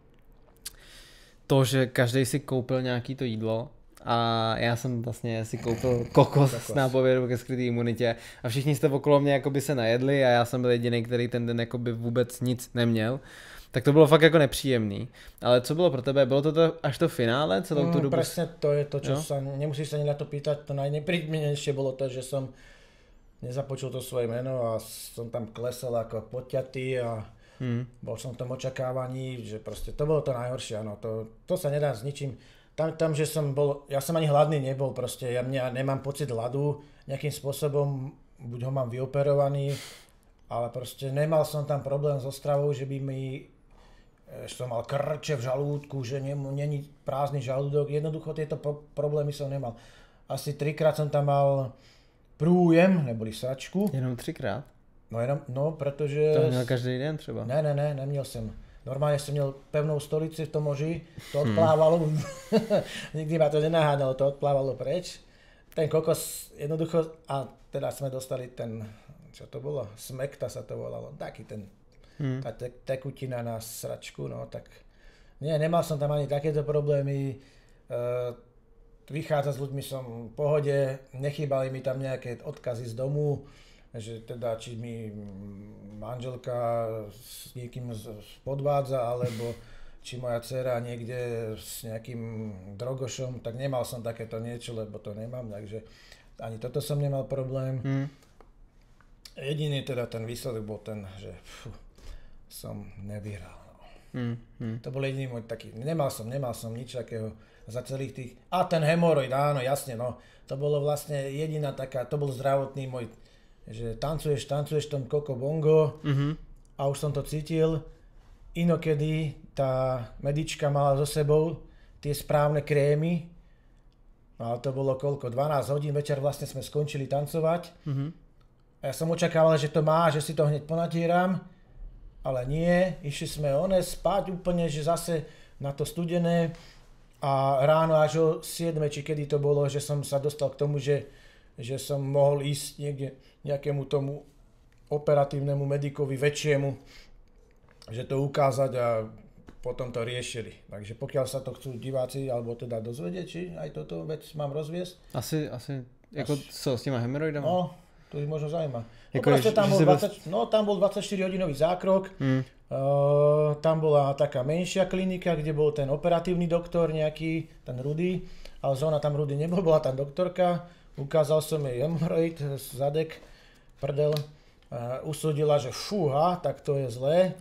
to, že každý si koupil nějaký to jídlo a já jsem vlastně si koupil kokos s nápovědou ke skrytý imunitě a všichni jste okolo mě jakoby se najedli a já jsem byl jediný, který ten den jakoby vůbec nic neměl. Tak to bylo fakt jako nepříjemný. Ale co bylo pro tebe? Bylo to, to až to finále celou no, tú dobu? Presne to je to, čo no? sa, nemusíš sa ani na to pýtať, to najnepríjemnejšie bolo to, že som nezapočul to svoje meno a som tam klesel ako podťatý a hmm. bol som v tom očakávaní, že proste to bolo to najhoršie, áno, to, to sa nedá s ničím. Tam, tam, že som bol, ja som ani hladný nebol, proste ja mňa, nemám pocit hladu, nejakým spôsobom, buď ho mám vyoperovaný, ale proste nemal som tam problém so stravou, že by mi som mal krče v žalúdku, že není prázdny žalúdok. Jednoducho tieto po- problémy som nemal. Asi trikrát som tam mal prújem, neboli sračku. Jenom trikrát? No, jenom, no, pretože... To měl každý den třeba? Ne, ne, ne, neměl jsem. Normálně jsem měl pevnou stolici v tom moži, to odplávalo, hmm. nikdy ma to nenaháňalo, to odplávalo preč. Ten kokos jednoducho, a teda sme dostali ten, čo to bolo, smekta sa to volalo, taký ten Hmm. tá te- tekutina na sračku, no tak nie, nemal som tam ani takéto problémy, e, vychádzať s ľuďmi som v pohode, nechýbali mi tam nejaké odkazy z domu, že teda či mi manželka s niekým podvádza, alebo či moja dcera niekde s nejakým drogošom, tak nemal som takéto niečo, lebo to nemám, takže ani toto som nemal problém. Hmm. Jediný teda ten výsledok bol ten, že fú, som nevyhral. No. Hmm, hmm. To bol jediný môj taký, nemal som, nemal som nič takého za celých tých, a ten hemoroid, áno, jasne, no, to bolo vlastne jediná taká, to bol zdravotný môj, že tancuješ, tancuješ tom Coco Bongo mm-hmm. a už som to cítil, inokedy tá medička mala so sebou tie správne krémy, no ale to bolo koľko, dvanásť hodín, večer vlastne sme skončili tancovať. Mm-hmm. A ja som očakával, že to má, že si to hneď ponatieram, ale nie, išli sme one spať úplne, že zase na to studené a ráno až o siedmej, či kedy to bolo, že som sa dostal k tomu, že, že som mohol ísť niekde nejakému tomu operatívnemu medikovi väčšiemu, že to ukázať a potom to riešili. Takže pokiaľ sa to chcú diváci, alebo teda dozvedieť, či aj toto vec mám rozviesť. Asi, asi, ako co, s těma hemeroidama? No, to ich možno zaujíma. No, Jako, že, tam, bol bol... dvadsať, no tam bol dvadsaťštyri hodinový zákrok, hmm. uh, tam bola taká menšia klinika, kde bol ten operatívny doktor nejaký, ten Rudy, ale zóna tam Rudy nebol, bola tam doktorka, ukázal som jej hemoroid, zadek, prdel, uh, usúdila, že fúha, tak to je zlé.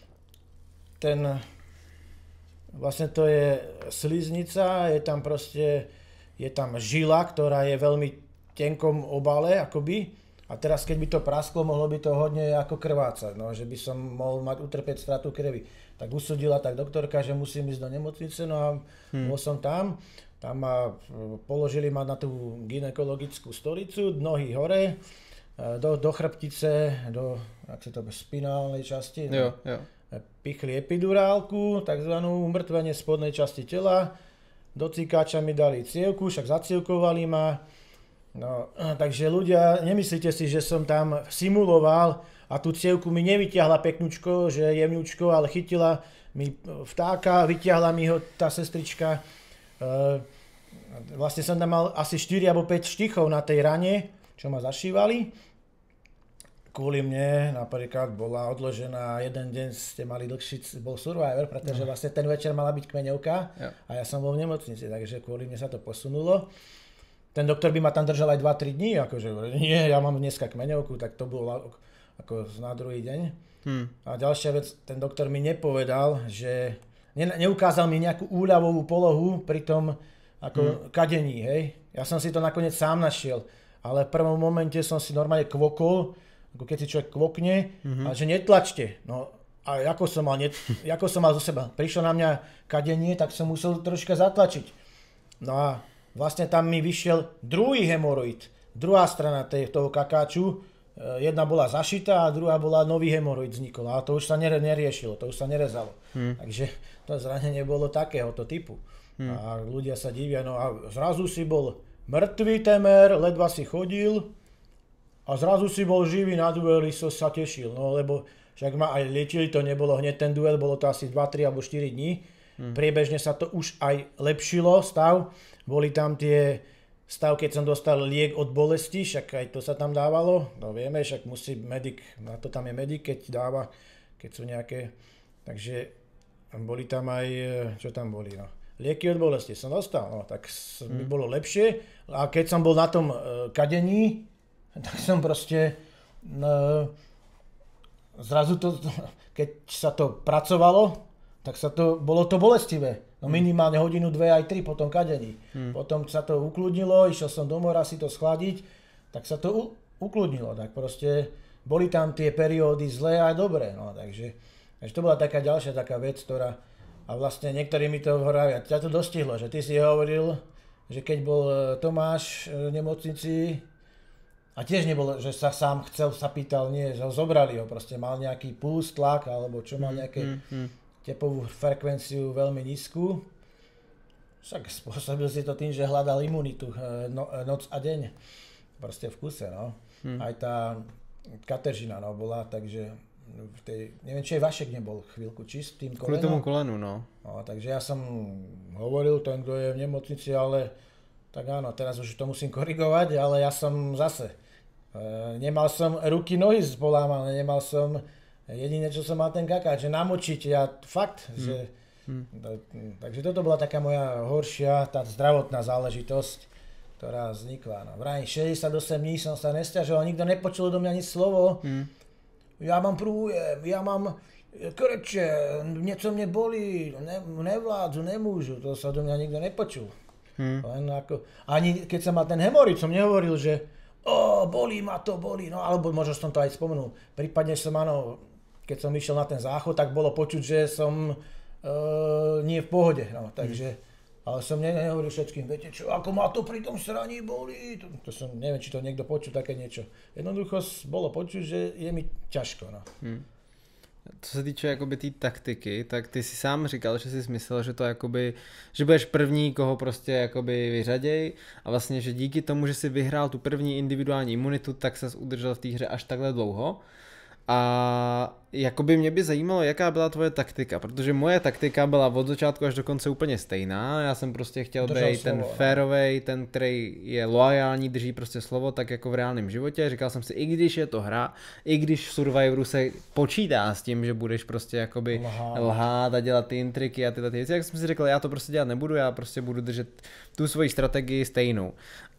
Ten Vlastne to je sliznica, je tam proste, je tam žila, ktorá je veľmi tenkom obale, akoby. A teraz, keď by to prasklo, mohlo by to hodne ako krvácať, no, že by som mohol mať utrpieť stratu krvi. Tak usúdila tak doktorka, že musím ísť do nemocnice, no a hmm. bol som tam. Tam ma položili ma na tú gynekologickú stolicu, nohy hore, do, do chrbtice, do, ak sa to spinálnej časti. Jo, jo. Pichli epidurálku, takzvanú umrtvenie spodnej časti tela, do cikáča mi dali cievku, však zacievkovali ma. No, takže ľudia, nemyslíte si, že som tam simuloval a tú cievku mi nevyťahla peknúčko, že jemňúčko, ale chytila mi vtáka, vyťahla mi ho tá sestrička. Vlastne som tam mal asi štyri alebo päť štichov na tej rane, čo ma zašívali. Kvôli mne napríklad bola odložená, jeden deň ste mali dlhší, bol Survivor, pretože no. vlastne ten večer mala byť kmeňovka ja. a ja som bol v nemocnici, takže kvôli mne sa to posunulo. Ten doktor by ma tam držal aj dva tri dní, akože nie, ja mám dneska kmeňovku, tak to bolo ako na druhý deň. Hmm. A ďalšia vec, ten doktor mi nepovedal, že ne, neukázal mi nejakú úľavovú polohu pri tom ako hmm. kadení, hej. Ja som si to nakoniec sám našiel, ale v prvom momente som si normálne kvokol, ako keď si človek kvokne, mm-hmm. a že netlačte. No a ako som mal, net, ako som mal zo seba. Prišlo na mňa kadenie, tak som musel troška zatlačiť. No a vlastne tam mi vyšiel druhý hemoroid. Druhá strana tej, toho kakáču. Jedna bola zašitá a druhá bola nový hemoroid vznikol. A to už sa neriešilo, to už sa nerezalo. Mm. Takže to zranenie bolo takéhoto typu. Mm. A ľudia sa divia, no a zrazu si bol mŕtvý temer, ledva si chodil. A zrazu si bol živý na dueli, som sa tešil, no lebo však ma aj liečili, to nebolo hneď ten duel, bolo to asi dva, tri alebo štyri dní. Hmm. Priebežne sa to už aj lepšilo, stav. Boli tam tie stav, keď som dostal liek od bolesti, však aj to sa tam dávalo. No vieme, však musí medic, na to tam je medic, keď dáva, keď sú nejaké, takže boli tam aj, čo tam boli, no. Lieky od bolesti som dostal, no tak hmm. by bolo lepšie. A keď som bol na tom uh, kadení, tak som proste, no, zrazu to, keď sa to pracovalo, tak sa to, bolo to bolestivé. No minimálne hodinu, dve, aj tri po tom kadení. Hmm. Potom sa to ukludnilo, išiel som do mora si to schladiť, tak sa to u, ukludnilo. Tak proste boli tam tie periódy zlé a dobré. No, takže, takže to bola taká ďalšia taká vec, ktorá, a vlastne niektorí mi to hovoria, ťa to dostihlo, že ty si hovoril, že keď bol Tomáš v nemocnici, a tiež nebolo, že sa sám chcel, sa pýtal, nie, že ho zobrali ho, proste mal nejaký puls, tlak, alebo čo mal nejaké mm, mm. tepovú frekvenciu veľmi nízku. Však spôsobil si to tým, že hľadal imunitu no, noc a deň. Proste v kuse, no. Mm. Aj tá kateřina, no, bola, takže v tej, neviem, či aj Vašek nebol chvíľku, či s tým kolenom. Kvôli tomu kolenu, no. No, takže ja som hovoril, ten, kto je v nemocnici, ale tak áno, teraz už to musím korigovať, ale ja som zase E, nemal som ruky, nohy polámané, nemal som, jediné, čo som mal ten kakáč, že namočiť, ja fakt, hmm. že, hmm. takže toto bola taká moja horšia, tá zdravotná záležitosť, ktorá vznikla. No, vraj šesťdesiatosem dní som sa nesťažoval, nikto nepočul do mňa nič slovo, hmm. ja mám prújem, ja mám krče, niečo mne bolí, ne, nevládzu, nemôžu, to sa do mňa nikto nepočul. Hmm. Len ako, ani keď som mal ten hemoroid, som nehovoril, že o, bolí ma to, bolí, no alebo možno som to aj spomenul. Prípadne som, áno, keď som išiel na ten záchod, tak bolo počuť, že som uh, nie v pohode. No, takže, ale som ne, nehovoril všetkým, viete čo, ako ma to pri tom sraní boli. To, to som, neviem, či to niekto počul, také niečo. Jednoducho bolo počuť, že je mi ťažko. No. Hmm. Co se týče jakoby té taktiky, tak ty si sám říkal, že jsi myslel, že to jakoby, že budeš první, koho prostě jakoby vyřaděj a vlastně, že díky tomu, že si vyhrál tu první individuální imunitu, tak ses udržel v té hře až takhle dlouho. A jakoby mě by zajímalo, jaká byla tvoje taktika, protože moje taktika byla od začátku až do konce úplně stejná. Já jsem prostě chtěl být ten férovej, ten, který je loajální, drží prostě slovo, tak jako v reálném životě. Říkal jsem si, i když je to hra, i když v Survivoru se počítá s tím, že budeš prostě jakoby lhát, lhát a dělat ty intriky a tyhle ty věci, jak jsem si řekl, já to prostě dělat nebudu, já prostě budu držet tu svoji strategii stejnou.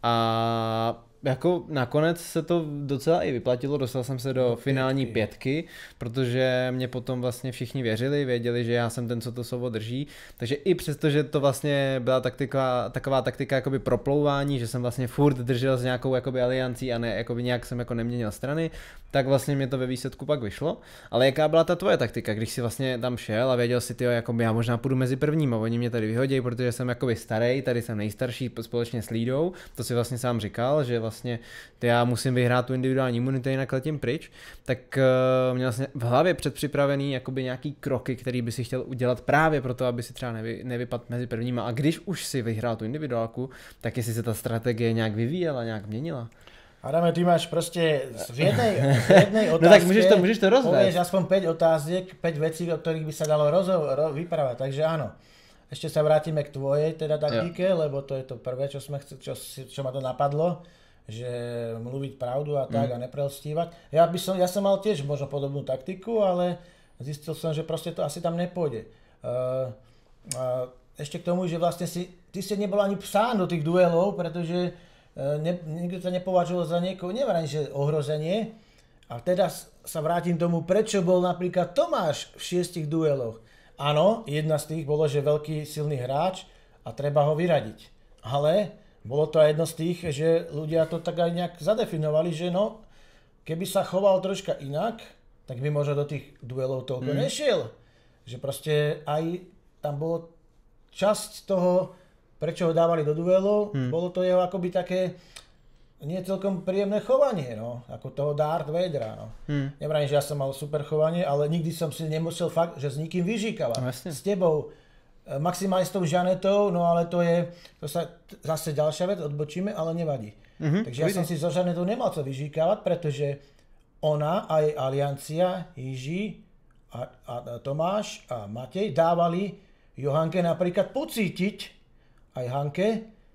A jako nakonec se to docela i vyplatilo, dostal jsem se do finální pětky, protože mě potom vlastně všichni věřili, věděli, že já jsem ten, co to slovo drží, takže i přesto, že to vlastně byla taktika, taková taktika jakoby proplouvání, že jsem vlastně furt držel s nějakou jakoby aliancí a ne, jakoby nějak jsem jako neměnil strany, tak vlastně mě to ve výsledku pak vyšlo. Ale jaká byla ta tvoje taktika, když si vlastně tam šel a věděl si, tyjo, jako já možná půjdu mezi prvníma, oni mě tady vyhodí, protože jsem jakoby starý, tady jsem nejstarší společně s Lídou, to si vlastně sám říkal, že vlastně já musím vyhrát tu individuální imunitu, jinak letím pryč, tak uh, měl vlastně v hlavě předpřipravený jakoby nějaký kroky, který by si chtěl udělat právě proto, aby si třeba nevy, nevypadl mezi prvníma, a když už si vyhrál tu individuálku, tak jestli se ta strategie nějak vyvíjela, nějak měnila. Adame, ty máš proste v jednej, v jednej otázke, no tak môžeš to, môžeš to rozvať. Povieš aspoň päť otáziek, päť vecí, o ktorých by sa dalo rozho- ro- vyprávať, takže áno. Ešte sa vrátime k tvojej teda taktike, jo. Lebo to je to prvé, čo, sme chce, čo, čo ma to napadlo, že mluviť pravdu a tak mm. a neprelstívať. Ja, by som, ja som mal tiež možno podobnú taktiku, ale zistil som, že proste to asi tam nepôjde. Uh, uh, ešte k tomu, že vlastne si, ty si nebol ani sám do tých duelov, pretože Ne, nikto to nepovažoval za niekoho, nevrám, že ohrozenie. A teraz sa vrátim tomu, prečo bol napríklad Tomáš v šiestich dueloch. Áno, jedna z tých bolo, že veľký silný hráč a treba ho vyradiť. Ale bolo to aj jedno z tých, že ľudia to tak aj nejak zadefinovali, že no, keby sa choval troška inak, tak by možno do tých duelov toľko mm. nešiel. Že proste aj tam bolo časť toho, prečo ho dávali do duelov, hmm. bolo to jeho akoby také nie celkom príjemné chovanie, no, ako toho Darth Vadera, no. Hmm. Nevrajím, že ja som mal super chovanie, ale nikdy som si nemusel fakt, že s nikým vyžíkavať. No, s tebou, maximálne s tou Žanetou, no ale to je, to sa zase ďalšia vec, odbočíme, ale nevadí. Hmm. Takže ja som si so Žanetou nemal co vyžíkavať, pretože ona aj Aliancia, Jiži a, a Tomáš a Matej dávali Johanke napríklad pocítiť, aj Hanke,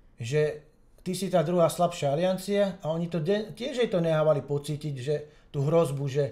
že ty si tá druhá slabšia aliancia a oni to de- tiež jej to nehávali pocítiť, že tú hrozbu, že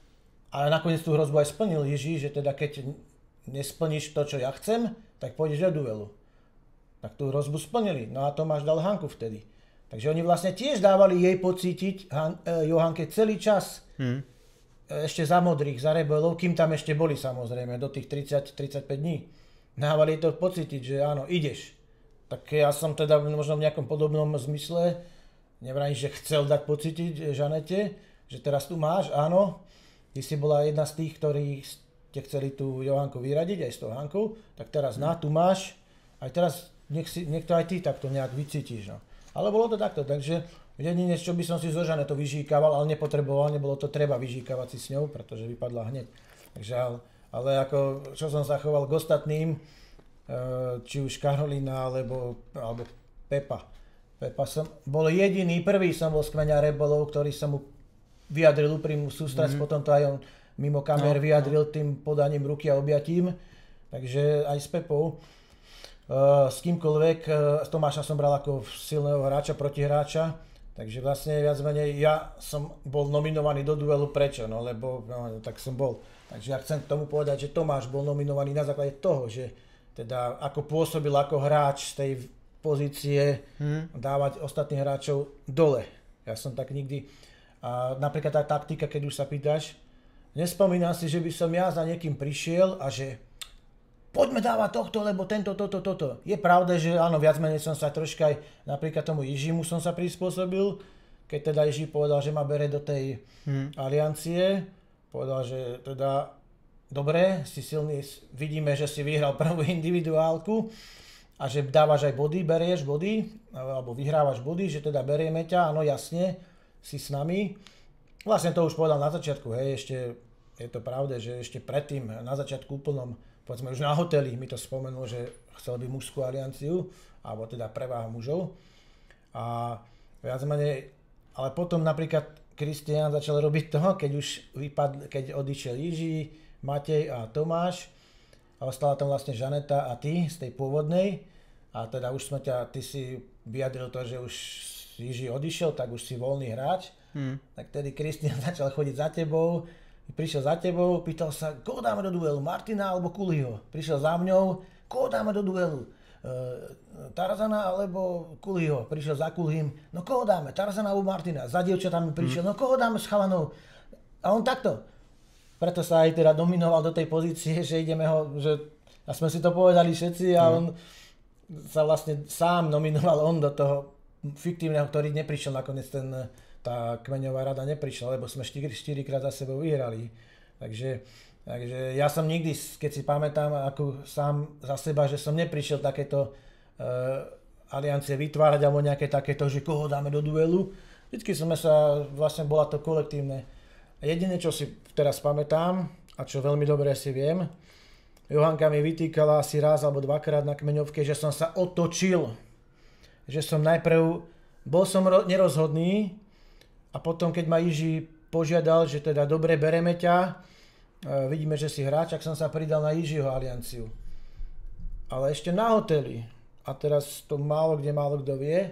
ale nakoniec tú hrozbu aj splnil Jiži, že teda keď nesplníš to, čo ja chcem, tak pôjdeš do duelu. Tak tú hrozbu splnili, no a Tomáš dal Hanku vtedy. Takže oni vlastne tiež dávali jej pocítiť Han- eh, Johanke celý čas. Hmm. Ešte za modrých, za rebelov, kým tam ešte boli samozrejme, do tých tridsať tridsaťpäť dní. Dávali to pocítiť, že áno, ideš. Tak ja som teda možno v nejakom podobnom zmysle, nevrajím, že chcel dať pocítiť Žanete, že teraz tu máš, áno, ty si bola jedna z tých, ktorí ste chceli tú Johanku vyradiť, aj s tou Hankou, tak teraz na, tu máš, aj teraz nech, si, nech to aj ty takto nejak vycítiš. No. Ale bolo to takto, takže jedine, čo by som si zo Žanetou vyžíkaval, ale nepotreboval, nebolo to treba vyžíkavať si s ňou, pretože vypadla hneď. Takže, ale, ale ako, čo som zachoval k ostatným, či už Karolina, alebo, alebo Pepa. Pepa som bol jediný, prvý som bol z kmeňa rebelov, ktorý som mu vyjadril úprimnú sústrasť, mm-hmm. potom to aj on mimo kamer no, vyjadril no. tým podaním ruky a objatím. Takže aj s Pepou. Uh, s kýmkoľvek, uh, Tomáša som bral ako silného hráča, protihráča, takže vlastne viac menej ja som bol nominovaný do duelu, prečo? No lebo no, tak som bol. Takže ja chcem k tomu povedať, že Tomáš bol nominovaný na základe toho, že teda ako pôsobil ako hráč z tej pozície hmm. dávať ostatných hráčov dole. Ja som tak nikdy... A napríklad tá taktika, keď už sa pýtaš, nespomínam si, že by som ja za niekým prišiel a že poďme dávať tohto, lebo tento, toto, toto. Je pravda, že áno, viac menej som sa troška aj napríklad tomu Jižimu som sa prispôsobil, keď teda Jiži povedal, že ma bere do tej hmm. aliancie. povedal, že teda dobre, si silný, vidíme, že si vyhral prvú individuálku a že dávaš aj body, berieš body, alebo vyhrávaš body, že teda berieme ťa, áno jasne, si s nami. Vlastne to už povedal na začiatku, hej, ešte je to pravda, že ešte predtým, na začiatku úplnom, povedzme už na hoteli mi to spomenul, že chcel by mužskú alianciu, alebo teda preváha mužov. A viac menej, ale potom napríklad Kristián začal robiť toho, keď už vypadl, keď odišiel Jiří, Matej a Tomáš a ostala tam vlastne Žaneta a ty z tej pôvodnej a teda už sme ťa, ty si vyjadril to, že už Jiří odišiel, tak už si voľný hráč. Hmm. Tak tedy Kristián začal chodiť za tebou, prišiel za tebou, pýtal sa, koho dáme do duelu, Martina alebo Kuliho. Prišiel za mňou, koho dáme do duelu, e, Tarzana alebo Kuliho. Prišiel za Kulihým, no koho dáme, Tarzana alebo Martina. Za dievčatami prišiel, hmm. no koho dáme s chalanou. A on takto. Preto sa aj teda dominoval do tej pozície, že ideme ho, že a sme si to povedali všetci a on sa vlastne sám nominoval on do toho fiktívneho, ktorý neprišiel nakoniec ten, tá kmeňová rada neprišla, lebo sme štyri krát za sebou vyhrali. Takže, takže ja som nikdy, keď si pamätám, ako sám za seba, že som neprišiel takéto uh, aliancie vytvárať alebo nejaké takéto, že koho dáme do duelu. Vždycky sme sa, vlastne bola to kolektívne. A jediné, čo si teraz pamätám a čo veľmi dobre si viem, Johanka mi vytýkala asi raz alebo dvakrát na kmeňovke, že som sa otočil. Že som najprv, bol som ro- nerozhodný a potom keď ma Jiří požiadal, že teda dobre, bereme ťa, e, vidíme, že si hráč, tak som sa pridal na Jiřího alianciu. Ale ešte na hoteli, a teraz to málo kde málo kto vie,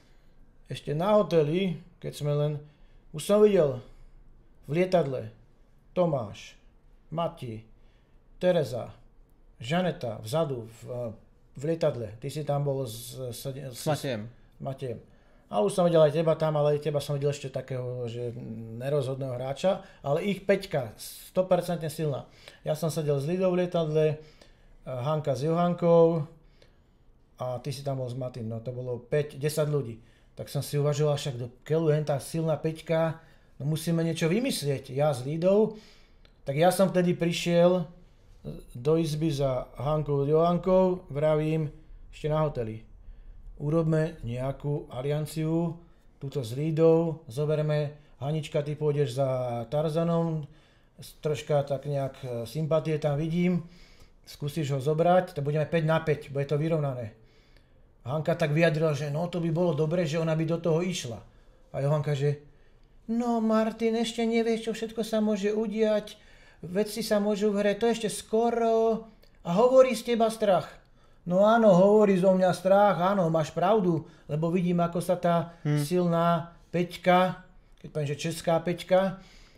ešte na hoteli, keď sme len, už som videl v lietadle Tomáš, Mati, Tereza, Žaneta vzadu v, v lietadle. Ty si tam bol s, s, s, s Matiem. Matiem. A už som videl aj teba tam, ale aj teba som videl ešte takého, že nerozhodného hráča, ale ich peťka, sto percent silná. Ja som sedel s Lidou v lietadle, Hanka s Johankou a ty si tam bol s Matým. No to bolo päť desať ľudí. Tak som si uvažoval, však do keľu hen tá silná peťka, no musíme niečo vymyslieť. Ja s Lidou, tak ja som vtedy prišiel do izby za Hankou s Johankou, vravím, ešte na hoteli. Urobme nejakú alianciu, túto s Lidou, zoberme, Hanička, ty pôjdeš za Tarzanom, troška tak nejak sympatie tam vidím, skúsiš ho zobrať, to budeme päť na päť, bude to vyrovnané. Hanka tak vyjadrila, že no to by bolo dobre, že ona by do toho išla. A Johanka, že no Martin, ešte nevieš, čo všetko sa môže udiať, veci sa môžu hrať, to ešte skoro a hovorí z teba strach. No áno, hovorí zo mňa strach, áno, máš pravdu, lebo vidím, ako sa tá hmm. silná peťka, keď poviem, že česká peťka,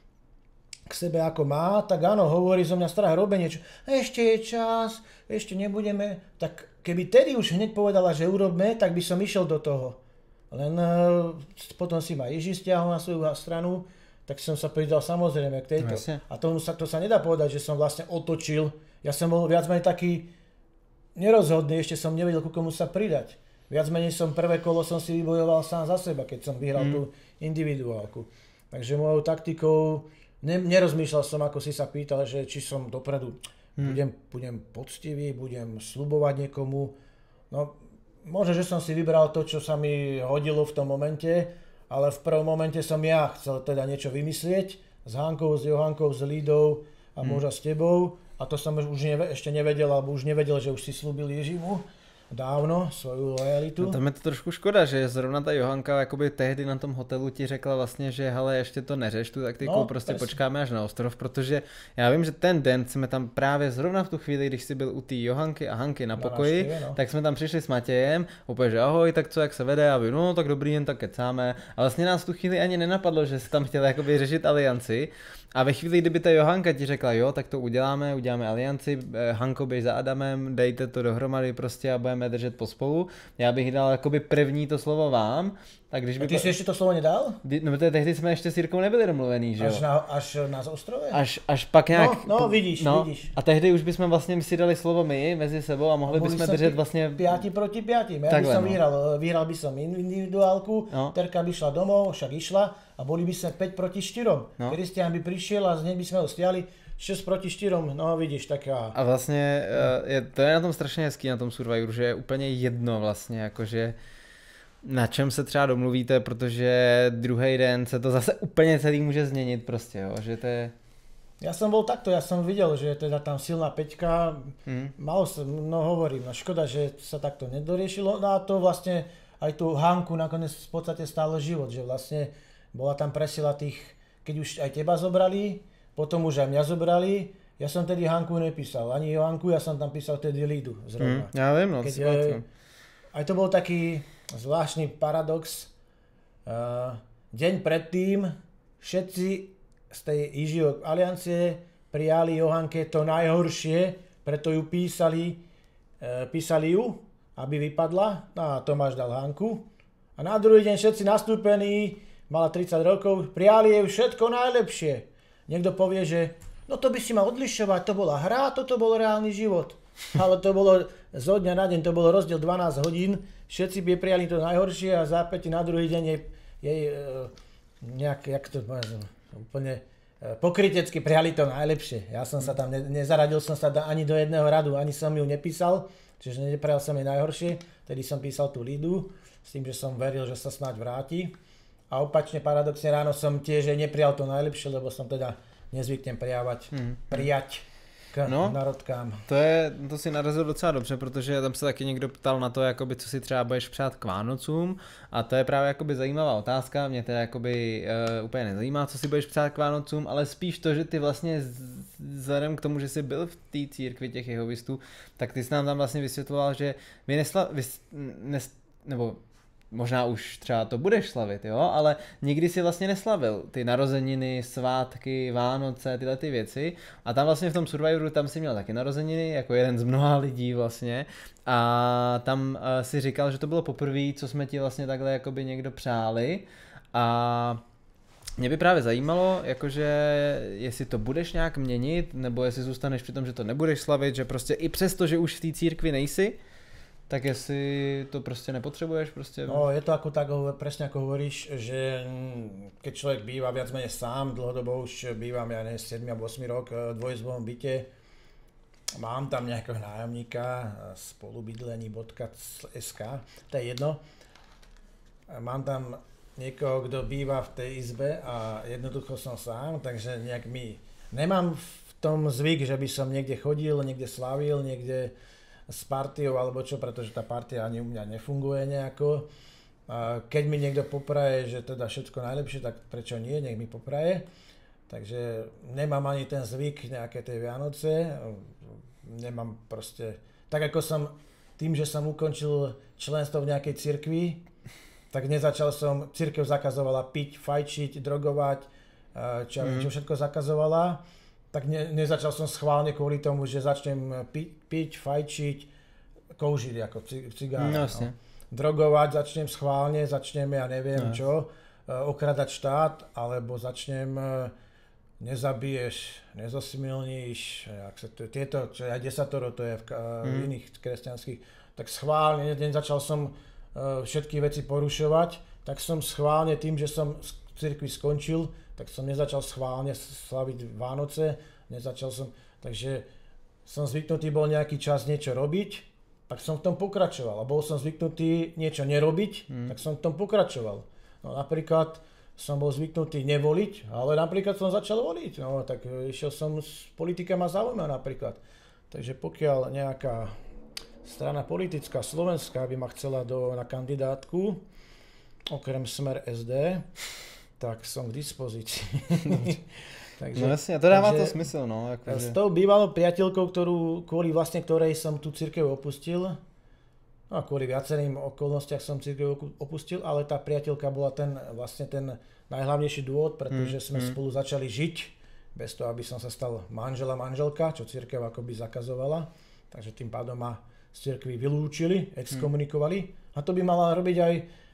k sebe ako má, tak áno, hovorí zo mňa strach, robí niečo. Ešte je čas, ešte nebudeme, tak keby tedy už hneď povedala, že urobme, tak by som išiel do toho. Len uh, potom si ma Jiří stiahol na svoju stranu, tak som sa pridal samozrejme k tejto. Vlastne. A to sa, to sa nedá povedať, že som vlastne otočil. Ja som bol viac menej taký nerozhodný, ešte som nevedel, ku komu sa pridať. Viac menej som prvé kolo som si vybojoval sám za seba, keď som vyhral mm. tú individuálku. Takže mojou taktikou, ne, nerozmýšľal som, ako si sa pýtal, že či som dopredu mm. budem, budem poctivý, budem sľubovať niekomu. No, možno, že som si vybral to, čo sa mi hodilo v tom momente, ale v prvom momente som ja chcel teda niečo vymyslieť s Hankou, s Johankou, s Lidou a hmm. možno s tebou. A to som už neve, ešte nevedel, alebo už nevedel, že už si slúbil Jiřímu dávno svoju lojalitu. No tam je to trošku škoda, že zrovna ta Johanka jakoby tehdy na tom hotelu ti řekla vlastně, že hele, ještě to neřeš tu taktiku, no, prostě presne. Počkáme až na ostrov, protože já vím, že ten den jsme tam právě zrovna v tu chvíli, když jsi byl u té Johanky a Hanky na pokoji, na no. tak jsme tam přišli s Matějem, úplně, že ahoj, tak co, jak se vede, a vy, no tak dobrý, jen tak kecáme. A vlastně nás v tu chvíli ani nenapadlo, že jsi tam chtěl jakoby řešit alianci. A ve chvíli, kdyby ta Johanka ti řekla, jo, tak to uděláme, uděláme alianci, Hanko, běž za Adamem, dejte to dohromady prostě a budeme držet pospolu. Já bych dal jakoby první to slovo vám, Tak když by... A ty jsi ještě to slovo nedal? No tehdy jsme ještě s Jirkou nebyli domluvený, že jo? Až na, až na ostrově? Až, až pak nějak... No, no vidíš, no, vidíš. A tehdy už bychom vlastně si dali slovo my mezi sebou a mohli, mohli bychom držet vlastně... Piati proti piatim. Ja by som no. vyhral, vyhral by som individuálku, no. Terka by šla domov, však išla a boli by sme päť proti štyrom. No. Kristián by prišiel a z nej by sme ho stiahli šesť proti štyrom, no vidíš, taká... A vlastně je, to je na tom strašně hezký, na tom Survivoru, že je úplně jedno vlastně, jakože na čem se třeba domluvíte, protože druhý den se to zase úplně celý může změnit prostě, jo, že to je... Ja som bol takto, ja som videl, že je teda tam silná peťka, hmm. malo som, no hovorím, no škoda, že sa takto nedoriešilo, no a to vlastne aj tú Hanku nakoniec v podstate stálo život, že vlastne bola tam presila tých, keď už aj teba zobrali, potom už aj mňa zobrali, ja som tedy Hanku nepísal, ani Johanku, ja som tam písal tedy Lídu zrovna. Hmm, ja viem, no, keď, e, aj to bol taký zvláštny paradox. Uh, deň predtým všetci z tej Ižio aliancie prijali Johanke to najhoršie, preto ju písali, uh, písali ju, aby vypadla. No a Tomáš dal Hanku. A na druhý deň všetci nastúpení, mala tridsať rokov, prijali jej všetko najlepšie. Niekto povie, že no to by si mal odlišovať, to bola hra, toto bol reálny život. Ale to bolo zo dňa na deň, to bolo rozdiel dvanásť hodín, všetci by prijali to najhoršie a zápäť na druhý deň jej, jej e, nejak, jak to poviem, úplne e, pokrytecky prijali to najlepšie. Ja som sa tam, ne, nezaradil som sa ani do jedného radu, ani som ju nepísal, čiže neprijal som jej najhoršie, tedy som písal tú Lídu, s tým, že som veril, že sa snáď vráti. A opačne, paradoxne, ráno som tiež neprijal to najlepšie, lebo som teda nezvyknem prijávať, hmm. prijať k no, narodkám. To, je, to si narazil docela dobře, protože tam se taky někdo ptal na to, jakoby, co si třeba budeš přát k Vánocům, a to je právě jakoby zajímavá otázka, mě teda jakoby, uh, úplně nezajímá, co si budeš přát k Vánocům, ale spíš to, že ty vlastně vzhledem k tomu, že jsi byl v té církvi těch jehovistů, tak ty jsi nám tam vlastně vysvětloval, že vy nesla, vy, nes, nebo možná už třeba to budeš slavit, jo, ale nikdy si vlastně neslavil ty narozeniny, svátky, Vánoce, tyhle ty věci, a tam vlastně v tom Survivoru tam si měl taky narozeniny, jako jeden z mnoha lidí vlastně, a tam uh, si říkal, že to bylo poprvé, co jsme ti vlastně takhle jakoby někdo přáli, a mě by právě zajímalo, jakože jestli to budeš nějak měnit, nebo jestli zůstaneš při tom, že to nebudeš slavit, že prostě i přesto, že už v té církvi nejsi, tak jestli to prostě nepotřebuješ prostě... No je to ako tak, presne ako hovoríš, že keď človek býva viac menej sám, dlhodobo už bývam, ja neviem, sedem alebo osem rok v dvojizbovom byte, mám tam nejakého nájomníka, spolubydlení bodka es ká, to je jedno. Mám tam niekoho, kto býva v tej izbe a jednoducho som sám, takže nejak mi... Nemám v tom zvyk, že by som niekde chodil, niekde slavil, niekde s partiou alebo čo, pretože tá partia ani u mňa nefunguje nejako. Keď mi niekto popraje, že teda všetko najlepšie, tak prečo nie, nech mi popraje. Takže nemám ani ten zvyk nejaké tej Vianoce, nemám proste, tak ako som tým, že som ukončil členstvo v nejakej cirkvi, tak nezačal som, cirkev zakazovala piť, fajčiť, drogovať, čo, mm. čo všetko zakazovala. Tak ne, nezačal som schválne kvôli tomu, že začnem pi, piť, fajčiť, koužiť ako cigára. No, no. Drogovať začnem schválne, začnem, ja neviem no. čo, okradať štát, alebo začnem nezabiješ, nezosmilníš, jak sa to, tieto, čo aj desatoro, to je v, mm. v iných kresťanských, tak schválne, začal som všetky veci porušovať, tak som schválne tým, že som z cirkvi skončil, tak som nezačal schválne slaviť Vánoce, nezačal som, takže som zvyknutý bol nejaký čas niečo robiť, tak som v tom pokračoval. A bol som zvyknutý niečo nerobiť, mm. tak som v tom pokračoval. No napríklad som bol zvyknutý nevoliť, ale napríklad som začal voliť, no tak išiel som, politika ma zaujíma napríklad. Takže pokiaľ nejaká strana politická slovenská by ma chcela do, na kandidátku, okrem Smer es dé, tak som k dispozícii. takže, no jasne, to dáva to smysl, no. Akože... S tou bývalou priateľkou, ktorú, kvôli vlastne ktorej som tú cirkev opustil, no a kvôli viacerým okolnostiach som cirkev opustil, ale tá priateľka bola ten, vlastne ten najhlavnejší dôvod, pretože mm, sme mm. spolu začali žiť, bez toho, aby som sa stal manžel a manželka, čo cirkev akoby zakazovala, takže tým pádom ma z cirkvi vylúčili, exkomunikovali, a to by mala robiť aj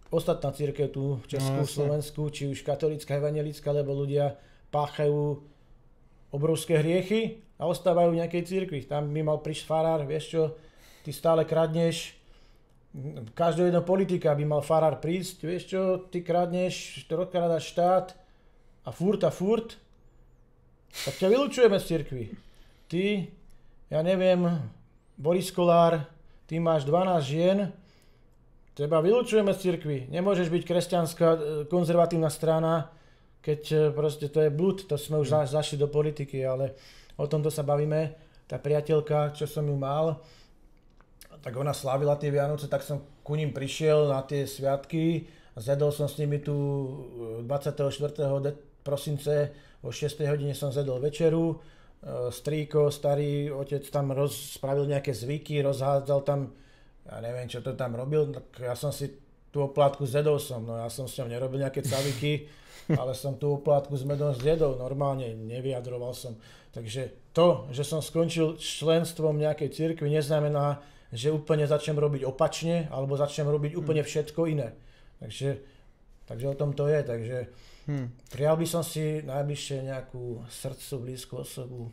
ostatná cirkev tu v Česku, no, Slovensku, či už katolická, evangelická, lebo ľudia páchajú obrovské hriechy a ostávajú v nejakej cirkvi. Tam by mal prísť farár, vieš čo, ty stále kradneš, každého jedného politika by mal farár prísť, vieš čo, ty kradneš, rozkrádaš štát a furt a furt, tak ťa vylučujeme z cirkvi. Ty, ja neviem, Boris Kolár, ty máš dvanásť žien, teba vylučujeme z cirkvi. Nemôžeš byť kresťanská konzervatívna strana, keď proste to je blud, to sme už zašli do politiky, ale o tomto sa bavíme. Tá priateľka, čo som ju mal, tak ona slávila tie Vianoce, tak som ku ním prišiel na tie sviatky a zjedol som s nimi tu dvadsiateho štvrtého prosince o šiestej hodine som zjedol večeru. Strýko, starý otec tam roz, spravil nejaké zvyky, rozhádzal tam, ja neviem, čo to tam robil, tak ja som si tú oplátku zjedol som, no ja som s ňou nerobil nejaké caviky, ale som tú oplátku s medom zjedol, normálne nevyjadroval som. Takže to, že som skončil s členstvom nejakej cirkvi, neznamená, že úplne začnem robiť opačne, alebo začnem robiť úplne všetko iné. Takže, takže o tom to je, takže hmm. prijal by som si najbližšie nejakú srdcu, blízku osobu.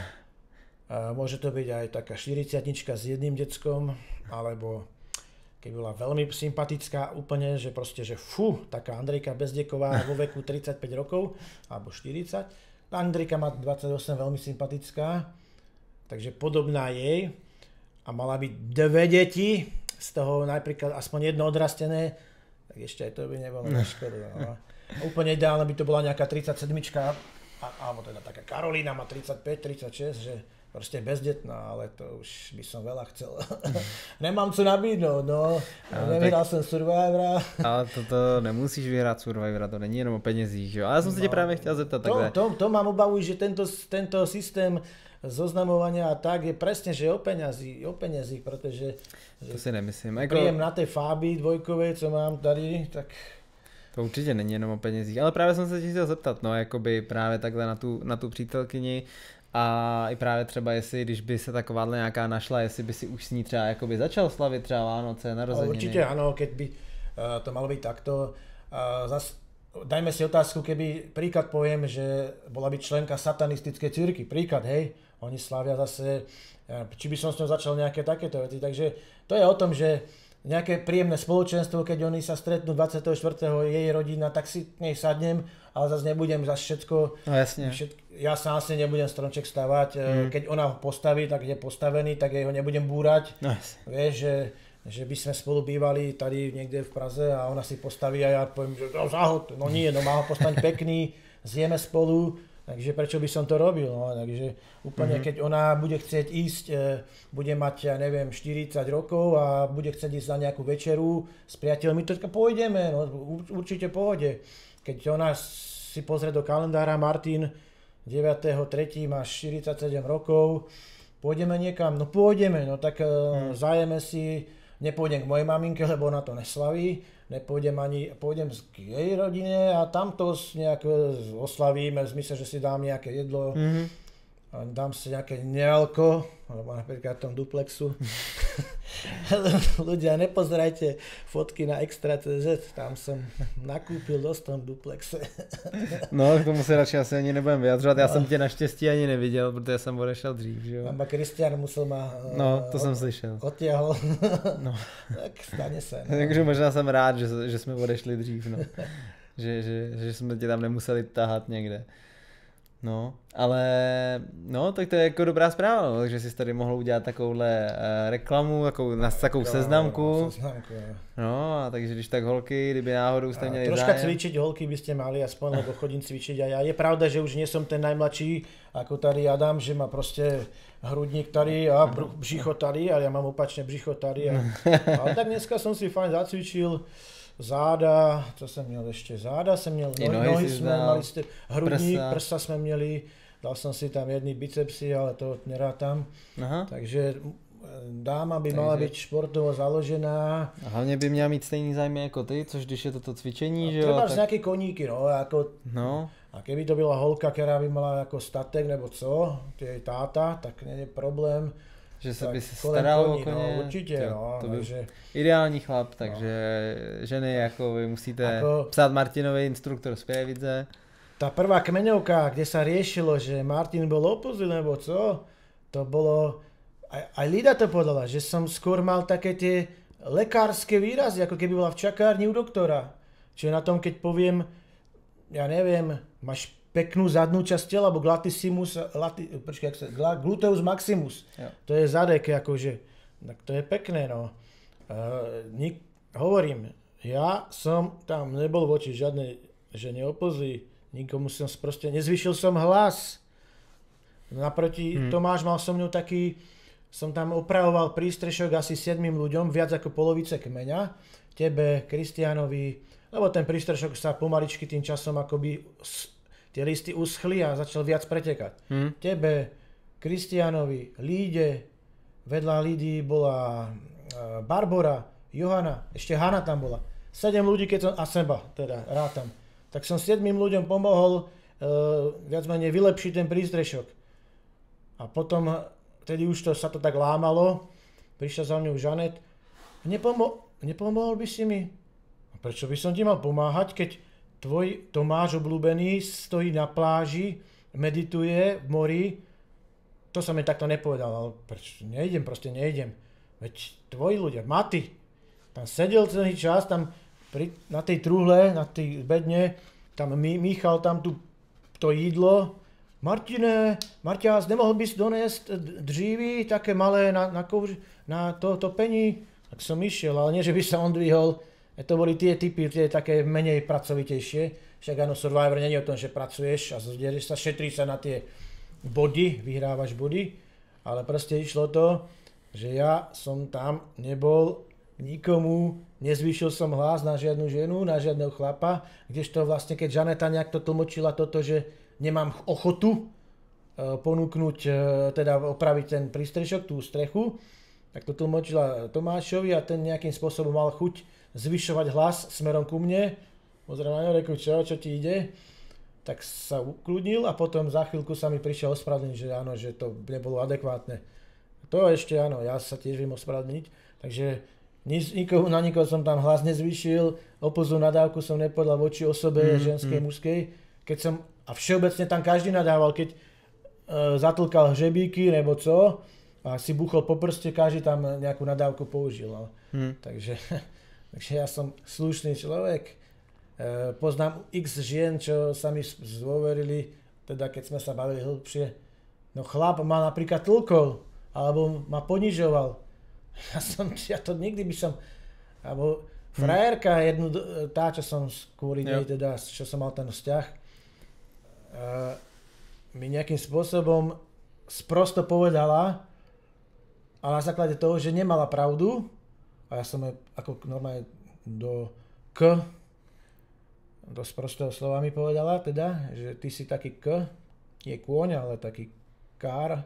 A môže to byť aj taká štyridsiatnička s jedným deckom, alebo keď bola veľmi sympatická úplne, že proste, že fú, taká Andrejka Bezdeková vo veku tridsaťpäť rokov, alebo štyridsať. Andrejka má dvadsaťosem, veľmi sympatická, takže podobná jej. A mala byť dve deti, z toho napríklad aspoň jedno odrastené, tak ešte aj to by nebolo na škodu. No. Úplne ideálne by to bola nejaká tridsaťsedmička, alebo teda taká Karolína má tridsaťpäť tridsaťšesť, že proste bezdetná, ale to už by som veľa chcel. Nemám co nabídnout, no. Nevyhrál tak... jsem Survivora. Ale toto nemusíš vyhrát Survivora, to není jenom o penězích, jo. Ale jsem se tě právě chtěl zeptat takhle. To, to, to mám obavu, že tento, tento systém zoznamovania a tak je presne, že o peňazí, o peňazí, pretože to si nemyslím. Jako... Príjem na tej Fábii dvojkovej, co mám tady, tak... To určitě není jenom o penězích, ale právě jsem se ti chtěl zeptat, no, jakoby právě takhle na tu, na tu přítelkyni a i právě třeba jestli, když by se takováhle nějaká našla, jestli by si už s ní třeba jakoby začal slavit třeba Vánoce, narozeniny. Určite áno, keď by uh, to malo byť takto. Uh, zas, dajme si otázku, keby príklad poviem, že bola by členka satanistickej cirkvi, príklad, hej, oni slávia zase, či by som s ňou začal nejaké takéto veci, takže to je o tom, že nejaké príjemné spoločenstvo, keď oni sa stretnú dvadsiateho štvrtého jej rodina, tak si nej sadnem, ale zase nebudem zase všetko, no jasne. Všetko, ja sám si nebudem stromček stavať, mm. keď ona ho postaví, tak je postavený, tak jej ho nebudem búrať, no vieš, že, že by sme spolu bývali tady niekde v Praze a ona si postaví a ja poviem, že no záhod, no nie, no má ho postaviť pekný, zjeme spolu. Takže prečo by som to robil, no, takže úplne mm-hmm. keď ona bude chcieť ísť, e, bude mať, ja neviem, štyridsať rokov a bude chcieť ísť na nejakú večeru s priateľmi, to pôjdeme, no, určite pohode. Keď ona si pozrie do kalendára, Martin, deviateho tretieho máš štyridsaťsedem rokov, pôjdeme niekam, no pôjdeme, no tak e, mm. zajeme si, nepôjdem k mojej maminke, lebo ona to neslaví, nepôjdem ani, pôjdem k jej rodine a tam to nejak oslavíme, v zmysle, že si dám nejaké jedlo, mm-hmm. dám si nejaké nealko, alebo napríklad v tom duplexu. Ľudia, nepozerajte fotky na Extra bodka cé zet, tam som nakúpil dosť v tom duplexe. No, k tomu se radši asi ani nebudem vyjadřovat, já no. jsem tě naštěstí ani neviděl, protože jsem odešel dřív, že jo. Amba Kristián musel ma... No, to od, jsem slyšel. Odtiahol. No. Tak stane se. No. Takže možná jsem rád, že, že jsme odešli dřív, no. že, že, že jsme tě tam nemuseli tahat někde. No, ale no, tak to je jako dobrá zpráva, no, takže jsi tady mohl udělat takovouhle uh, reklamu, takovou, na, takovou no, seznamku. No, seznamku no. no, a takže když tak holky, kdyby náhodou jste měli troška zájem. cvičiť holky by ste mali, aspoň, lebo chodím cvičiť aj ja. Je pravda, že už nie som ten najmladší, ako tady Adam, že má proste hrudník tady a břicho tady, ale ja mám opačne břicho tady. A, ale tak dneska som si fajn zacvičil. Záda, co jsem měl ještě, záda jsem měl, no, nohy, nohy jsme mali, hrudník, prsa. prsa jsme měli, dal jsem si tam jedny bicepsy, ale to nerátám, Aha. takže dáma by takže... mala být športovo založená. A hlavně by měla mít stejný zájem jako ty, což když je toto cvičení, a že jo? Třeba tak... nějaké koníky, no, jako, no. A keby to byla holka, která by mala jako statek nebo co, ty jej táta, tak nie je problém. Že se tak by se kolem staral koní, o koně. no, určitě, to, no, to by takže... ideální chlap, takže no. Ženy jako vy musíte ako... psát Martinovi instruktor z Prievidze. Tá prvá kmeňovka, kde sa riešilo, že Martin bol opozil, nebo co, to bolo, aj, aj Lida to povedala, že som skôr mal také tie lekárske výrazy, ako keby bola v čakárni u doktora. Čiže na tom, keď poviem, ja neviem, máš peknú zadnú časť tela, alebo glatissimus, lati, počkaj, jak sa, gluteus maximus, jo. To je zadek, akože, tak to je pekné, no. Uh, nik, hovorím, ja som tam nebol voči žiadnej žene opozí, nikomu som proste, nezvyšil som hlas. Naproti hmm. Tomáš mal so mnou taký, som tam opravoval prístrešok asi siedmim ľuďom, viac ako polovice kmeňa. Tebe, Kristiánovi, lebo ten prístrešok sa pomaličky tým časom akoby tie listy uschli a začal viac pretekať. Hmm. Tebe, Kristiánovi, Líde, vedľa Lídy bola Barbora, Johana, ešte Hana tam bola. Sedem ľudí, keď som, a seba teda rátam. Tak som siedmým ľuďom pomohol uh, viac menej vylepšiť ten prístrešok. A potom, vtedy už to, sa to tak lámalo, prišla za mňou Žanet. Nepomo- nepomohol by si mi? A prečo by som ti mal pomáhať, keď tvoj Tomáš obľúbený stojí na pláži, medituje v mori? To som mi takto nepovedal, ale prečo? Nejdem, proste nejdem. Veď tvoji ľudia, Maty, tam sedel celý čas, tam pri, na tej truhle, na tej bedne, tam míchal tam tu, to jídlo. Martine, Marťás, nemohol by si doniesť dřívy, také malé na, na, kouř, na to topení? Tak som išiel, ale nie, že by sa on dvihol. E to boli tie typy, tie také menej pracovitejšie. Však áno, Survivor nie je o tom, že pracuješ a zderieš sa, šetrí sa na tie body, vyhrávaš body. Ale proste išlo to, že ja som tam nebol nikomu, nezvýšil som hlas na žiadnu ženu, na žiadneho chlapa, kdežto vlastne, keď Žaneta nejak to tlmočila toto, že nemám ochotu e, ponúknuť, e, teda opraviť ten prístrešok, tú strechu, tak to tlmočila Tomášovi a ten nejakým spôsobom mal chuť zvyšovať hlas smerom ku mne. Pozriem na ňo, reku, čo, čo ti ide? Tak sa ukludnil a potom za chvíľku sa mi prišiel ospravedlniť, že áno, že to nebolo adekvátne. To ešte áno, ja sa tiež viem ospravedlniť, takže Nikoho, na nikoho som tam hlas nezvýšil, opozú nadávku som nepovedal voči osobe mm, ženskej, mm. mužskej. Keď som, a všeobecne tam každý nadával, keď e, zatlkal hřebíky nebo co, a si buchol po prste, každý tam nejakú nadávku použil. No. Mm. Takže, takže ja som slušný človek. E, poznám x žien, čo sa mi zdôverili, teda keď sme sa bavili hĺbšie. No chlap ma napríklad tlkol, alebo ma ponižoval. Ja som, ja to nikdy by som, alebo frajerka jednu, tá, čo som skôr nej, teda, čo som mal ten vzťah, uh, mi nejakým spôsobom sprosto povedala, ale na základe toho, že nemala pravdu, a ja som jej ako normálne do K, do sprostého slova mi povedala, teda, že ty si taký K, je kôň, ale taký kár.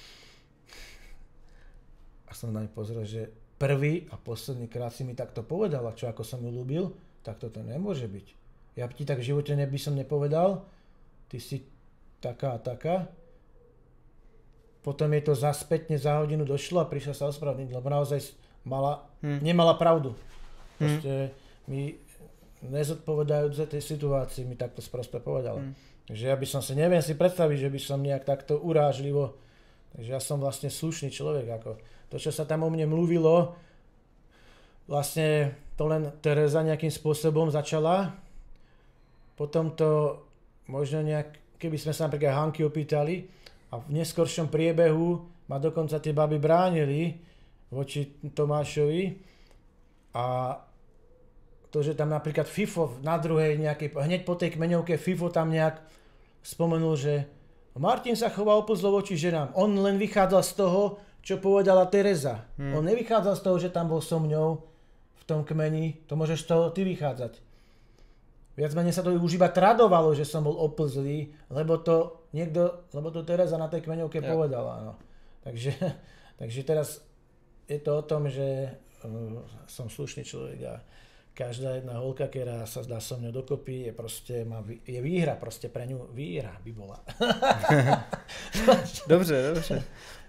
A som na ňu pozrel, že prvý a posledný krát si mi takto povedala, čo ako som ju ľúbil, tak toto nemôže byť. Ja ti tak v živote by som nepovedal, ty si taká a taká. Potom jej to za spätne za hodinu došlo a prišla sa ospravedlniť, lebo naozaj mala, hmm. nemala pravdu. Proste hmm. mi nezodpovedajúce tej situácii mi takto sprosto povedala. Hmm. Takže ja by som si, neviem si predstaviť, že by som nejak takto urážlivo, takže ja som vlastne slušný človek, ako to, čo sa tam o mne mluvilo, vlastne to len Tereza nejakým spôsobom začala. Potom to možno nejak, keby sme sa napríklad Hanky opýtali a v neskoršom priebehu ma dokonca tie baby bránili voči Tomášovi a to, že tam napríklad FIFO na druhej nejakej, hneď po tej kmeňovke FIFO tam nejak spomenul, že Martin sa choval opozlo voči ženám. On len vychádzal z toho, čo povedala Tereza. Hmm. On nevychádzal z toho, že tam bol so mňou v tom kmeni. To môžeš z toho ty vychádzať. Viac menej sa to už iba tradovalo, že som bol oplzlý, lebo to niekto, lebo to Tereza na tej kmeňovke ja. povedala. No. Takže, takže teraz je to o tom, že uh, som slušný človek a každá jedna holka, ktorá sa dá so mňou dokopy, je proste, má, je výhra, proste pre ňu výhra by bola. Dobře, dobře.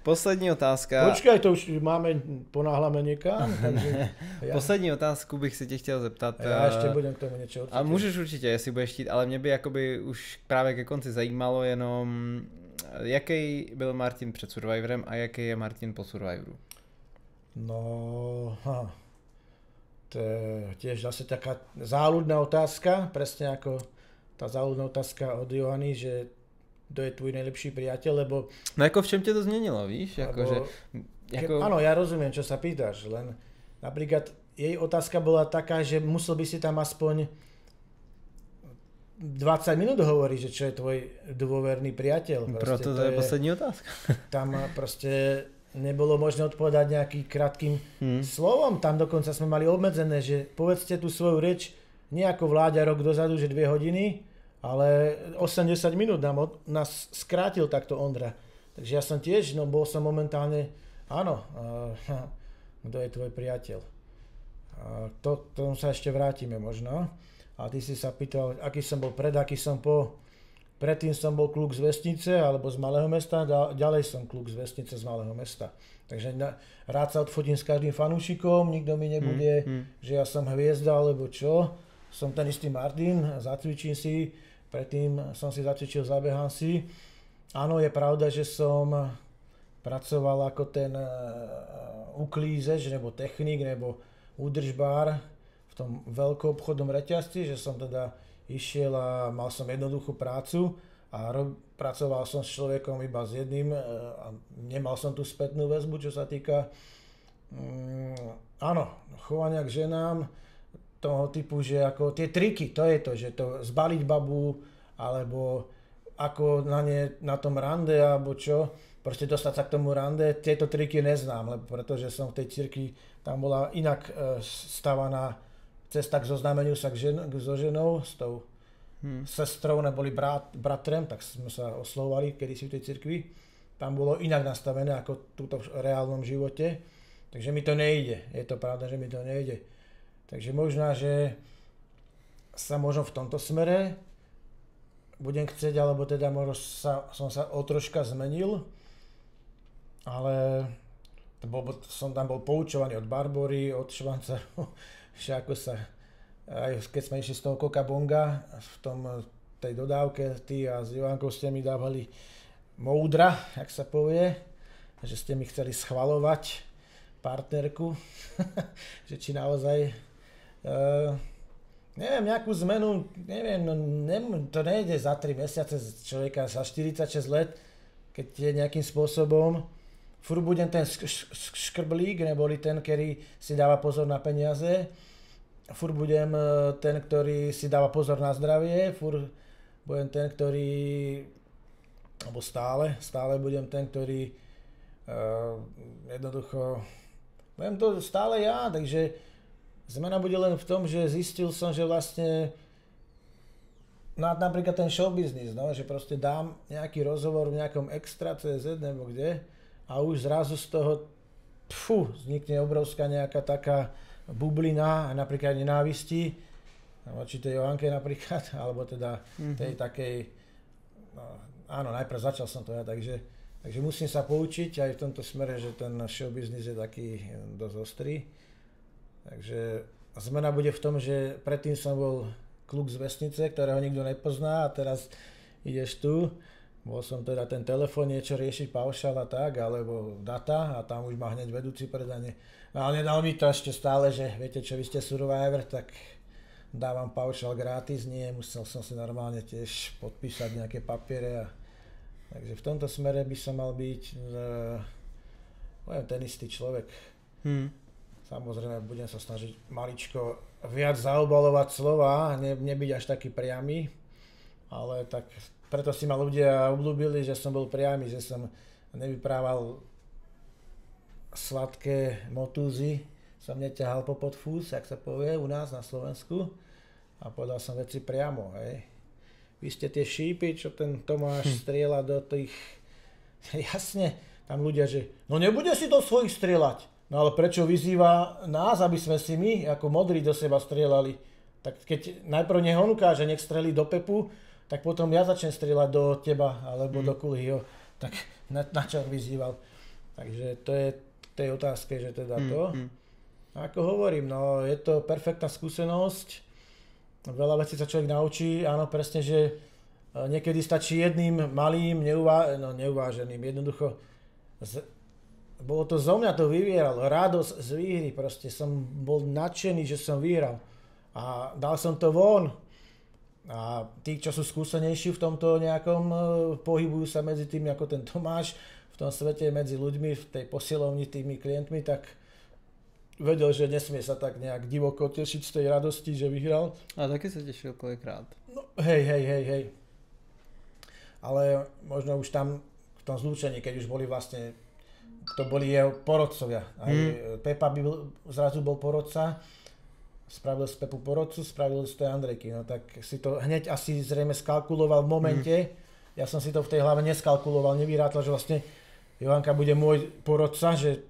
Poslední otázka. Počkej, to už máme, ponáhláme někam. Takže já... Poslední otázku bych si tě chtěl zeptat. Já ještě budem k tomu něco určitě. A můžeš určitě, jestli budeš chtít, ale mě by jakoby už právě ke konci zajímalo jenom, jaký byl Martin před Survivorem a jaký je Martin po Survivoru. No, ha. To je tiež zase taká záľudná otázka, presne ako tá záľudná otázka od Johany, že kto je tvůj nejlepší priateľ, lebo... No jako v čem tě to změnilo, víš? Jako, lebo, že, jako... Áno, ja rozumiem, čo sa pýtaš, len napríklad jej otázka bola taká, že musel by si tam aspoň dvadsať minút hovoriť, že čo je tvoj dôverný priateľ. Proste proto to je, je poslední otázka. Tam proste nebolo možné odpovedať nejakým krátkým hmm. slovom, tam dokonca sme mali obmedzené, že povedzte tú svoju reč nie ako Vláďa rok dozadu, že dve hodiny, ale osem desať minút nám od, nás skrátil takto Ondra. Takže ja som tiež, no bol som momentálne, áno, uh, kto je tvoj priateľ. Uh, to, k tomu sa ešte vrátime možno. A ty si sa pýtal, aký som bol pred, aký som po. Predtým som bol kluk z vesnice alebo z malého mesta, ďalej som kluk z vesnice z malého mesta. Takže na, rád sa odfotím s každým fanúšikom, nikto mi nebude, mm, mm. že ja som hviezda alebo čo. Som ten istý Martin, zacvičím si, predtým som si zacvičil, zabehám si. Áno, je pravda, že som pracoval ako ten uh, uklízeč, nebo technik, nebo údržbár v tom veľkoobchodnom reťazci, že som teda išiel a mal som jednoduchú prácu a rob, pracoval som s človekom iba s jedným a nemal som tú spätnú väzbu, čo sa týka um, áno, chovania k ženám, toho typu, že ako tie triky, to je to, že to zbaliť babu, alebo ako na, ne, na tom rande, alebo čo, proste dostať sa k tomu rande, tieto triky neznám, lebo pretože som v tej cirkvi, tam bola inak e, stavaná cesta k zoznámeniu sa k žen, k, so ženou, s tou hmm. sestrou, neboli brat, bratrem, tak sme sa oslovovali kedysi v tej cirkvi. Tam bolo inak nastavené ako túto v reálnom živote, takže mi to nejde, je to pravda, že mi to nejde. Takže možná, že sa možno v tomto smere budem chcieť, alebo teda možno sa, som sa o troška zmenil, ale to bol, som tam bol poučovaný od Barbory, od Švancaru, že ako sa, aj keď sme išli z toho Koka Bonga, v tom, tej dodávke, ty a s Jovankou ste mi dávali moudra, jak sa povie, že ste mi chceli schvalovať partnerku, že či naozaj, uh, neviem, nejakú zmenu, neviem, no, ne, to nejde za tri mesiace z človeka, za štyridsaťšesť let, keď je nejakým spôsobom, furt budem ten škrblík, neboli ten, ktorý si dáva pozor na peniaze, furt budem ten, ktorý si dáva pozor na zdravie, furt budem ten, ktorý, alebo stále, stále budem ten, ktorý uh, jednoducho, budem to stále ja, takže zmena bude len v tom, že zistil som, že vlastne na, napríklad ten showbiznis, no, že proste dám nejaký rozhovor v nejakom extra cé zet nebo kde a už zrazu z toho pfu, vznikne obrovská nejaká taká bublina a napríklad nenávisti voči tej Johanke napríklad, alebo teda tej takej, no, áno, najprv začal som to ja, takže, takže musím sa poučiť aj v tomto smere, že ten showbiznis je taký dosť ostrý. Takže zmena bude v tom, že predtým som bol kluk z vesnice, ktorého nikto nepozná a teraz ideš tu. Bol som teda ten telefón niečo riešiť, paušal a tak, alebo data a tam už má hneď vedúci predanie. No ale nedal mi to ešte stále, že viete čo, vy ste Survivor, tak dávam paušal gratis, nie, musel som si normálne tiež podpísať nejaké papiere. A, takže v tomto smere by som mal byť uh, ten istý človek. Hmm. Samozrejme, budem sa snažiť maličko viac zaobalovať slova, ne, nebyť až taký priamy, ale tak preto si ma ľudia obľúbili, že som bol priamy, že som nevyprával sladké motúzy, som neťahal po podfús, jak sa povie u nás na Slovensku a povedal som veci priamo, hej. Vy ste tie šípy, čo ten Tomáš hm. strieľa do tých, jasne, tam ľudia, že no nebude si do svojich strieľať. No ale prečo vyzýva nás, aby sme si my, ako modrí, do seba strieľali? Tak keď najprv nech on ukáže, nech strelí do Pepu, tak potom ja začnem strieľať do teba, alebo mm. do Kulhyho. Tak na, na čo vyzýval? Takže to je k tej otázke, že teda Hmm, to. hmm. A ako hovorím, no je to perfektná skúsenosť, veľa vecí sa človek naučí, áno presne, že niekedy stačí jedným malým, neuvá, no, neuváženým, jednoducho, z, bolo to zo mňa to vyvieralo, radosť z výhry, proste som bol nadšený, že som vyhral a dal som to von. A tí, čo sú skúsenejší v tomto nejakom, pohybujú sa medzi tými ako ten Tomáš, v tom svete medzi ľuďmi, v tej posilovni, tými klientmi, tak vedel, že nesmie sa tak nejak divoko tešiť z tej radosti, že vyhral. A taky sa tešil kolikrát. No hej, hej, hej, hej. Ale možno už tam v tom zlúčení, keď už boli vlastne, to boli jeho porodcovia. Aj mm. Pepa by bol, zrazu bol porodca, spravil z Pepu porodcu, spravil z tej Andrejky. No tak si to hneď asi zrejme skalkuloval v momente. Mm. Ja som si to v tej hlave neskalkuloval, nevyrátal, že vlastne Johanka bude môj porodca, že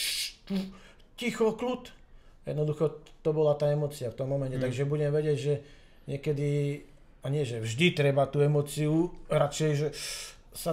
ticho, kľud. Jednoducho to bola tá emócia v tom momente. Mm. Takže budem vedieť, že niekedy, a nie, že vždy treba tú emóciu, radšej, že sa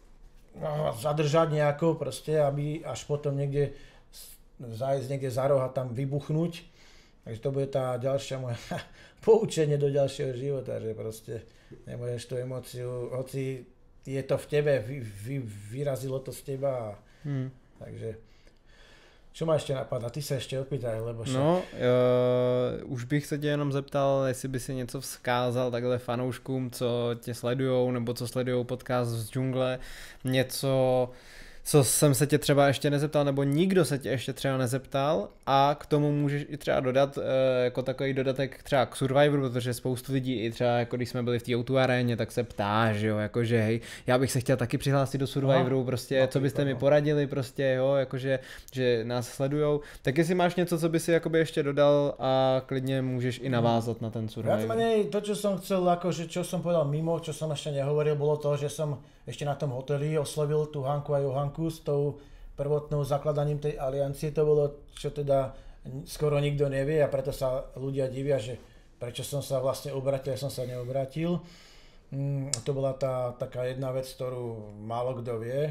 zadržať nejako proste, aby až potom niekde zájsť niekde za roh a tam vybuchnúť. Takže to bude tá ďalšia moja poučenie do ďalšieho života, že proste nemôžeš tú emóciu, hoci je to v tebe, vy, vy, vyrazilo to z teba. Hmm. Takže čo ma ešte napadá? Ty se ještě opýtaj, lebo však... No, uh, už bych se tě jenom zeptal, jestli by si něco vzkázal takhle fanouškům, co tě sledujou, nebo co sledujou podcast z džungle, něco, co jsem se tě třeba ještě nezeptal, nebo nikdo se tě ještě třeba nezeptal, a k tomu můžeš i třeba dodat uh, jako takový dodatek třeba k Survivoru, protože spoustu lidí i třeba jako když jsme byli v té ó dva aréně, tak se ptá, že jo, jakože hej, já bych se chtěl taky přihlásit do Survivoru, no, prostě, no, co byste mi poradili, prostě, jo, jakože, že nás sledujou, tak jestli máš něco, co by si jakoby ještě dodal a klidně můžeš i navázat na ten Survivor. Viac menej to, čo som chcel, akože čo som povedal mimo, čo som ešte nehovoril, bolo to, že som ešte na tom hoteli oslovil tú Hanku a Johanku s tou prvotnou zakladaním tej aliancie. To bolo, čo teda skoro nikto nevie a preto sa ľudia divia, že prečo som sa vlastne obratil, ja som sa neobratil. Mm, to bola tá taká jedna vec, ktorú málo kto vie.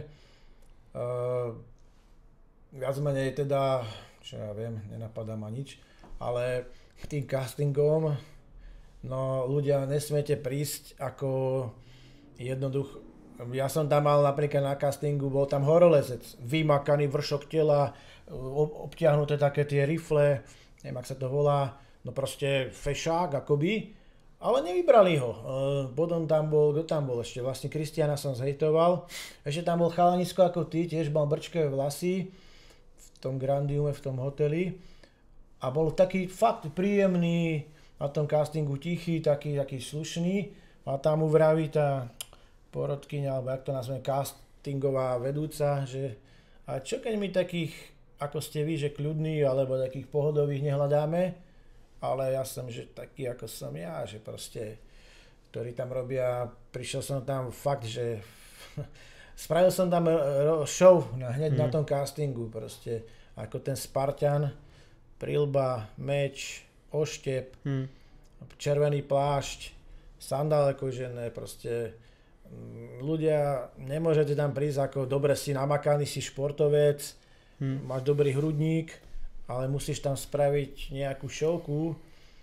Uh, viac menej teda, čo ja viem, nenapadá ma nič, ale tým castingom, no ľudia nesmiete prísť ako jednoducho. Ja som tam mal napríklad na castingu, bol tam horolezec, vymakaný vršok tela, obtiahnuté také tie rifle, neviem, ak sa to volá, no proste fešák akoby, ale nevybrali ho. Potom tam bol, kto tam bol ešte, vlastne Kristiana som zhejtoval, ešte tam bol chalanisko ako ty, tiež mal brčkové vlasy v tom Grandiume, v tom hoteli a bol taký fakt príjemný, na tom castingu tichý, taký, taký slušný a tam mu vraví tá porodkyňa, alebo jak to nazveme, castingová vedúca, že a čo keď my takých, ako ste vy, že kľudní, alebo takých pohodových nehľadáme, ale ja som, že taký, ako som ja, že proste, ktorí tam robia, prišiel som tam fakt, že spravil som tam show hneď mm. na tom castingu, proste, ako ten Spartan, prilba, meč, oštep, mm. červený plášť, sandále kožené, proste, ľudia, nemôžete tam prísť ako dobre si namakaný, si športovec, hmm. máš dobrý hrudník, ale musíš tam spraviť nejakú šovku.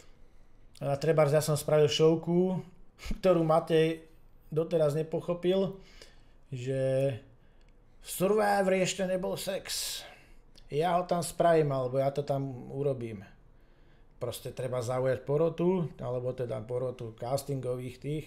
A trebárs ja som spravil šovku, ktorú Matej doteraz nepochopil, že v Survivori ešte nebol sex. Ja ho tam spravím, alebo ja to tam urobím. Proste treba zaujať porotu, alebo teda porotu castingových tých.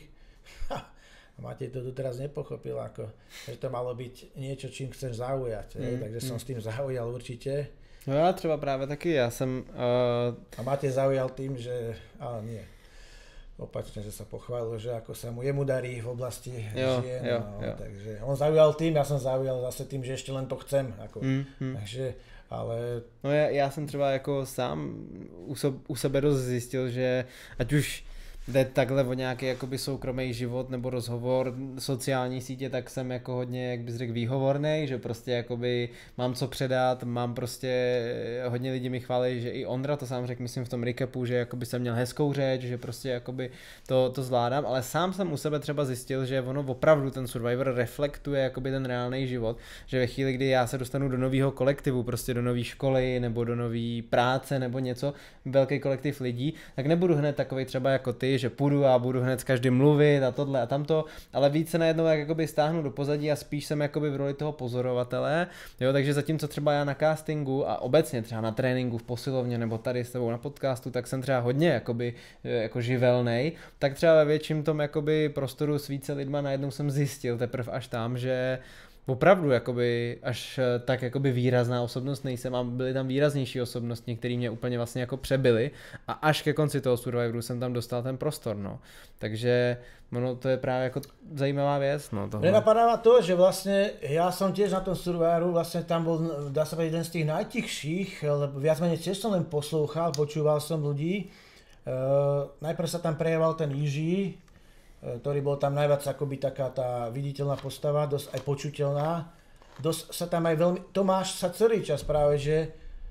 A Matej to doteraz nepochopil, ako, že to malo byť niečo, čím chceš zaujať, mm, takže mm. som s tým zaujal určite. No já třeba právě taky, já jsem... Uh... A Matej zaujal tým, že, ale nie, opačne, že sa pochválil, že ako sa mu jemu darí v oblasti jo, žien, jo, no, jo. takže on zaujal tým, ja som zaujal zase tým, že ešte len to chcem, ako, mm, mm. takže, ale... No já, já jsem třeba jako sám u, so, u sebe dost zjistil, že ať už jde takhle o nějaký jakoby soukromý život nebo rozhovor, sociální sítě, tak jsem jako hodně, jak bys řekl, výhovornej, že prostě jakoby mám co předat, mám prostě, hodně lidí mi chválí, že i Ondra to sám řekl, myslím v tom recapu, že jakoby jsem měl hezkou řeč, že prostě jakoby to, to zvládám, ale sám jsem u sebe třeba zjistil, že ono opravdu ten Survivor reflektuje jakoby ten reálný život, že ve chvíli, kdy já se dostanu do nového kolektivu, prostě do nové školy nebo do nové práce nebo něco, velký kolektiv lidí, tak nebudu hned takovej třeba jako ty, že půjdu a budu hned s každým mluvit a tohle a tamto, ale víc se najednou jak jakoby stáhnu do pozadí a spíš jsem jakoby v roli toho pozorovatele, jo, takže zatímco třeba já na castingu a obecně třeba na tréninku v posilovně nebo tady s tebou na podcastu, tak jsem třeba hodně jakoby jako živelnej, tak třeba ve větším tom jakoby prostoru s více lidma najednou jsem zjistil teprve až tam, že opravdu jakoby až tak jakoby výrazná osobnost nejsem a byly tam výraznější osobnosti, které mě úplně vlastně jako přebyly a až ke konci toho Survivoru jsem tam dostal ten prostor, no. Takže ono to je právě jako zajímavá věc, no tohle. Mne napadá to, že vlastne ja som tiež na tom Survivoru, vlastne tam bol, dá sa povedať, jeden z tých najtichších, lebo viac menej tiež som len poslúchal, počúval som ľudí. Uh, najprv sa tam prejaval ten Jiří, ktorý bol tam najviac akoby taká tá viditeľná postava, dosť aj počuteľná. Dosť sa tam aj veľmi... Tomáš sa celý čas práve, že...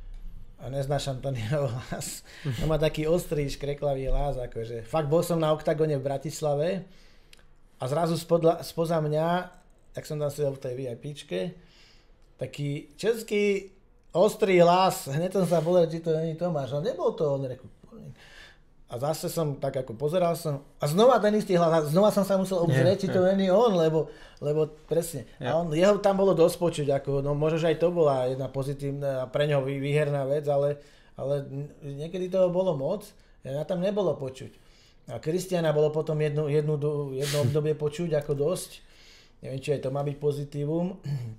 A neznášam ten jeho hlas. On má taký ostrý, škreklavý hlas, akože... Fakt bol som na Oktagone v Bratislave a zrazu spodla, spoza mňa, tak som tam sedel v tej VIPčke, taký český ostrý hlas, hneď som sa povedal, či to není Tomáš, ale nebol to on, reku. A zase som tak ako pozeral som a znova ten istý hlas, a znova som sa musel obzrieť, či to není on, lebo, lebo presne. A on, jeho tam bolo dosť počuť, ako, no možno, že aj to bola jedna pozitívna a pre ňoho výherná vec, ale, ale niekedy toho bolo moc, a tam nebolo počuť. A Kristiana bolo potom jednu, jednu, jedno obdobie počuť ako dosť, neviem, či aj to má byť pozitívum,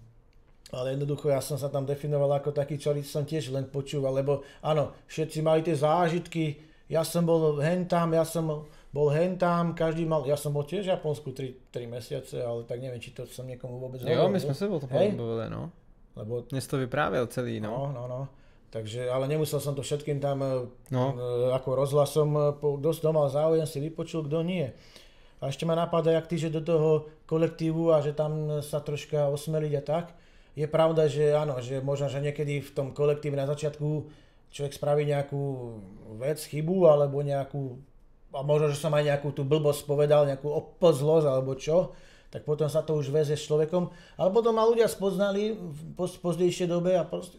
ale jednoducho ja som sa tam definoval ako taký, čo som tiež len počúval, lebo áno, všetci mali tie zážitky. Ja som bol hentam, ja som bol hentam, každý mal, ja som bol tiež v Japonsku tri mesiace, ale tak neviem, či to som niekomu vôbec hovoril. Jo, my sme sa bol to pobavili, no. Lebo... Dnes to vyprávěl celý, No, no. no, no. Takže, ale nemusel som to všetkým tam no. ako rozhlasom, dosť domal záujem, si vypočul, kto nie. A ešte ma napadá, jak ty, že do toho kolektívu a že tam sa troška osmeliť a tak. Je pravda, že áno, že možno, že niekedy v tom kolektíve na začiatku človek spraví nejakú vec, chybu, alebo nejakú, a možno, že som aj nejakú tú blbosť povedal, nejakú oplzlosť, alebo čo, tak potom sa to už väze s človekom. Ale potom ma ľudia spoznali v pozdejšej dobe a proste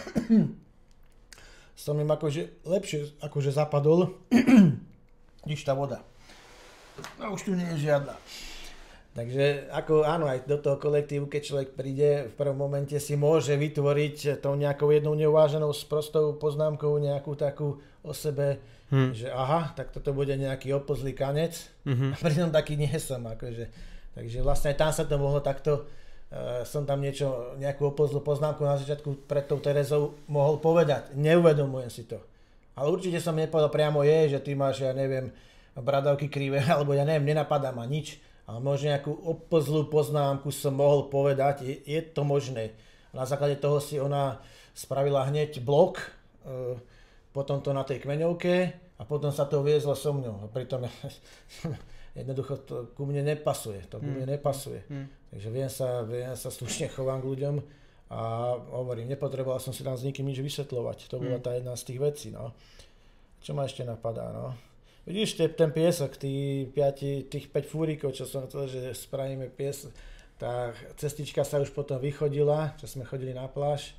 som im akože lepšie akože zapadol, nič tá voda. No už tu nie je žiadna. Takže ako áno, aj do toho kolektívu, keď človek príde, v prvom momente si môže vytvoriť tou nejakou jednou neuváženou sprostou poznámkou nejakú takú o sebe, hmm. že aha, tak toto bude nejaký opozlý kanec. Hmm. A pritom taký nie som. Akože. Takže vlastne aj tam sa to mohlo takto, uh, som tam niečo, nejakú opozlú poznámku na začiatku pred tou Terezou mohol povedať. Neuvedomujem si to. Ale určite som nepovedal priamo jej, že ty máš, ja neviem, bradavky krivé, alebo ja neviem, nenapadá ma nič. Ale možno nejakú opozlú poznámku som mohol povedať, je, je to možné. Na základe toho si ona spravila hneď blok, e, potom to na tej kmeňovke a potom sa to viezlo so mňou. A pritom jednoducho to ku mne nepasuje, to ku mne nepasuje. Hmm. Takže viem sa, viem sa slušne chovám k ľuďom a hovorím, nepotreboval som si tam s nikým nič vysvetľovať. To bola tá jedna z tých vecí. No. Čo ma ešte napadá, no? Vidíš ten piesok, tí piati, tých päť fúrikov, čo som chcel, že spravíme piesok, tá cestička sa už potom vychodila, čo sme chodili na pláž.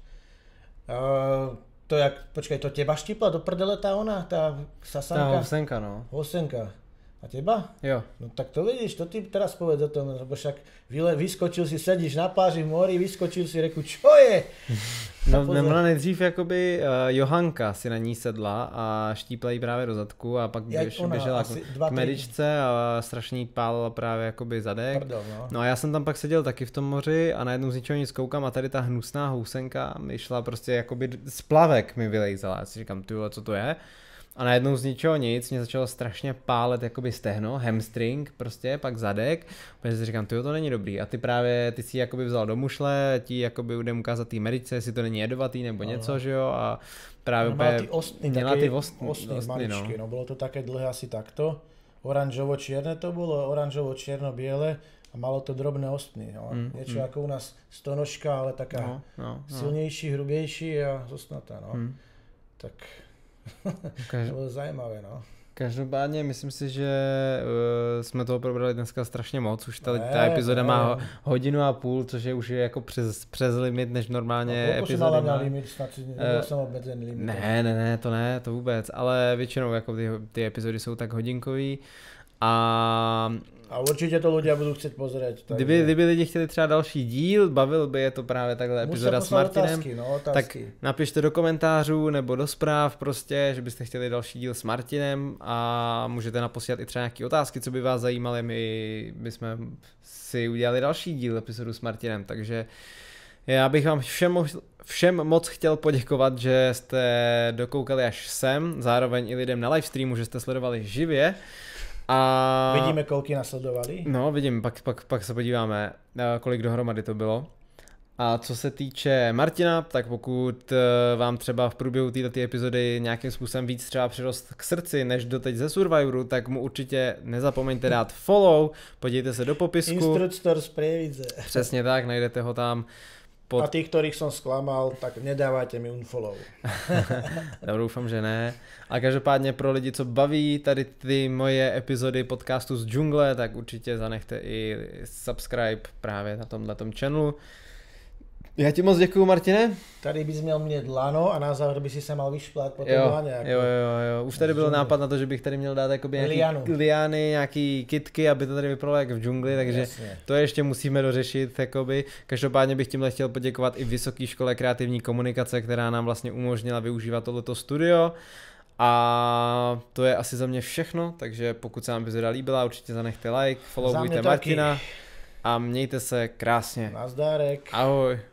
Uh, to jak, počkaj, to teba štipla do prdele tá ona, tá Sasanka? Tá Hosenka, no. Hosenka. A teba? Jo. No tak to vidíš, to ty teraz povedz o tom, lebo však vyle, vyskočil si, sedíš na pláži v mori, vyskočil si, reku, čo je? No, nebyla nejdřív jakoby uh, Johanka si na ní sedla a štípla jí právě do zadku a pak běž, ona, běžela k medičce a strašně pálila právě jakoby zadek. Pardon, no. No a já jsem tam pak seděl taky v tom moři a najednou z ničeho nic koukám a tady ta hnusná housenka mi šla prostě jakoby z plavek mi vylejzala. Já si říkám, tyhle, co to je? A najednou z ničeho nic mě začalo strašně pálet jakoby stehno, hamstring prostě, pak zadek. Protože si říkám, tyjo, to není dobrý. A ty právě, ty si ji jakoby vzal do mušle, ti jakoby udem ukázat té medičce, jestli to není jedovatý nebo něco, že jo. A právě no, úplně ty ostny, měla ty ostny, ostny, ostny maličky, no. no. Bolo to také dlhé asi takto. oranžovo-čierne to bolo, oranžovo-čierno-biele a malo to drobné ostny. No. Mm, Niečo mm. ako u nás stonožka, ale taká no, no, no. silnejší, hrubejší a zosnatá. No. Mm. Tak Každ... to bylo zajímavé. No. Každopádně myslím si, že uh, jsme toho probrali dneska strašně moc. Už ta, ta epizoda ne. má hodinu a půl, což je už je jako přes, přes limit, než normálně no, epizody má. Limit, snad si nebyl jsem obmedzený limit. Ne, ne, ne, to ne, to vůbec, ale většinou jako ty, ty epizody jsou tak hodinkový. A A určitě to ľudia budou chcet pozrieť. Takže... Kdyby, kdyby lidi chtěli třeba další díl, bavil by je to právě takhle epizoda s Martinem, otázky, no, otázky. tak napište do komentářů nebo do zpráv prostě, že byste chtěli další díl s Martinem a můžete naposílat i třeba nějaké otázky, co by vás zajímaly. My bychom si udělali další díl epizodu s Martinem, takže já bych vám všem, všem moc chtěl poděkovat, že jste dokoukali až sem, zároveň i lidem na livestreamu, že jste sledovali živě. A... Vidíme, kolik nasledovali. No, vidím, pak, pak, pak se podíváme, kolik dohromady to bylo. A co se týče Martina, tak pokud vám třeba v průběhu této epizody nějakým způsobem víc třeba přirost k srdci, než doteď ze Survivoru, tak mu určitě nezapomeňte dát follow, podívejte se do popisku. Instruktor z Prievidze. Přesně tak, najdete ho tam. Pod... A tých, ktorých som sklamal, tak nedávajte mi unfollow. No, doufám, že ne. A každopádně pro lidi, co baví tady ty moje epizody podcastu z džungle, tak určitě zanechte i subscribe právě na tomhletom channelu. Já ti moc děkuju, Martine. Tady bys měl mít lano a na závěr by si se mal vyšplat po tom laně. Jako... Jo, jo, jo. Už tady byl nápad na to, že bych tady měl dát jakoby nějaký Lianu. liány, nějaký kitky, aby to tady vypadalo jak v džungli, takže Jasně. to ještě musíme dořešit. Jakoby. Každopádně bych tímhle chtěl poděkovat i Vysoké škole kreativní komunikace, která nám vlastně umožnila využívat tohleto studio. A to je asi za mě všechno, takže pokud se vám epizoda líbila, určitě zanechte like, followujte Martina a mějte se krásně. Nazdárek. Ahoj.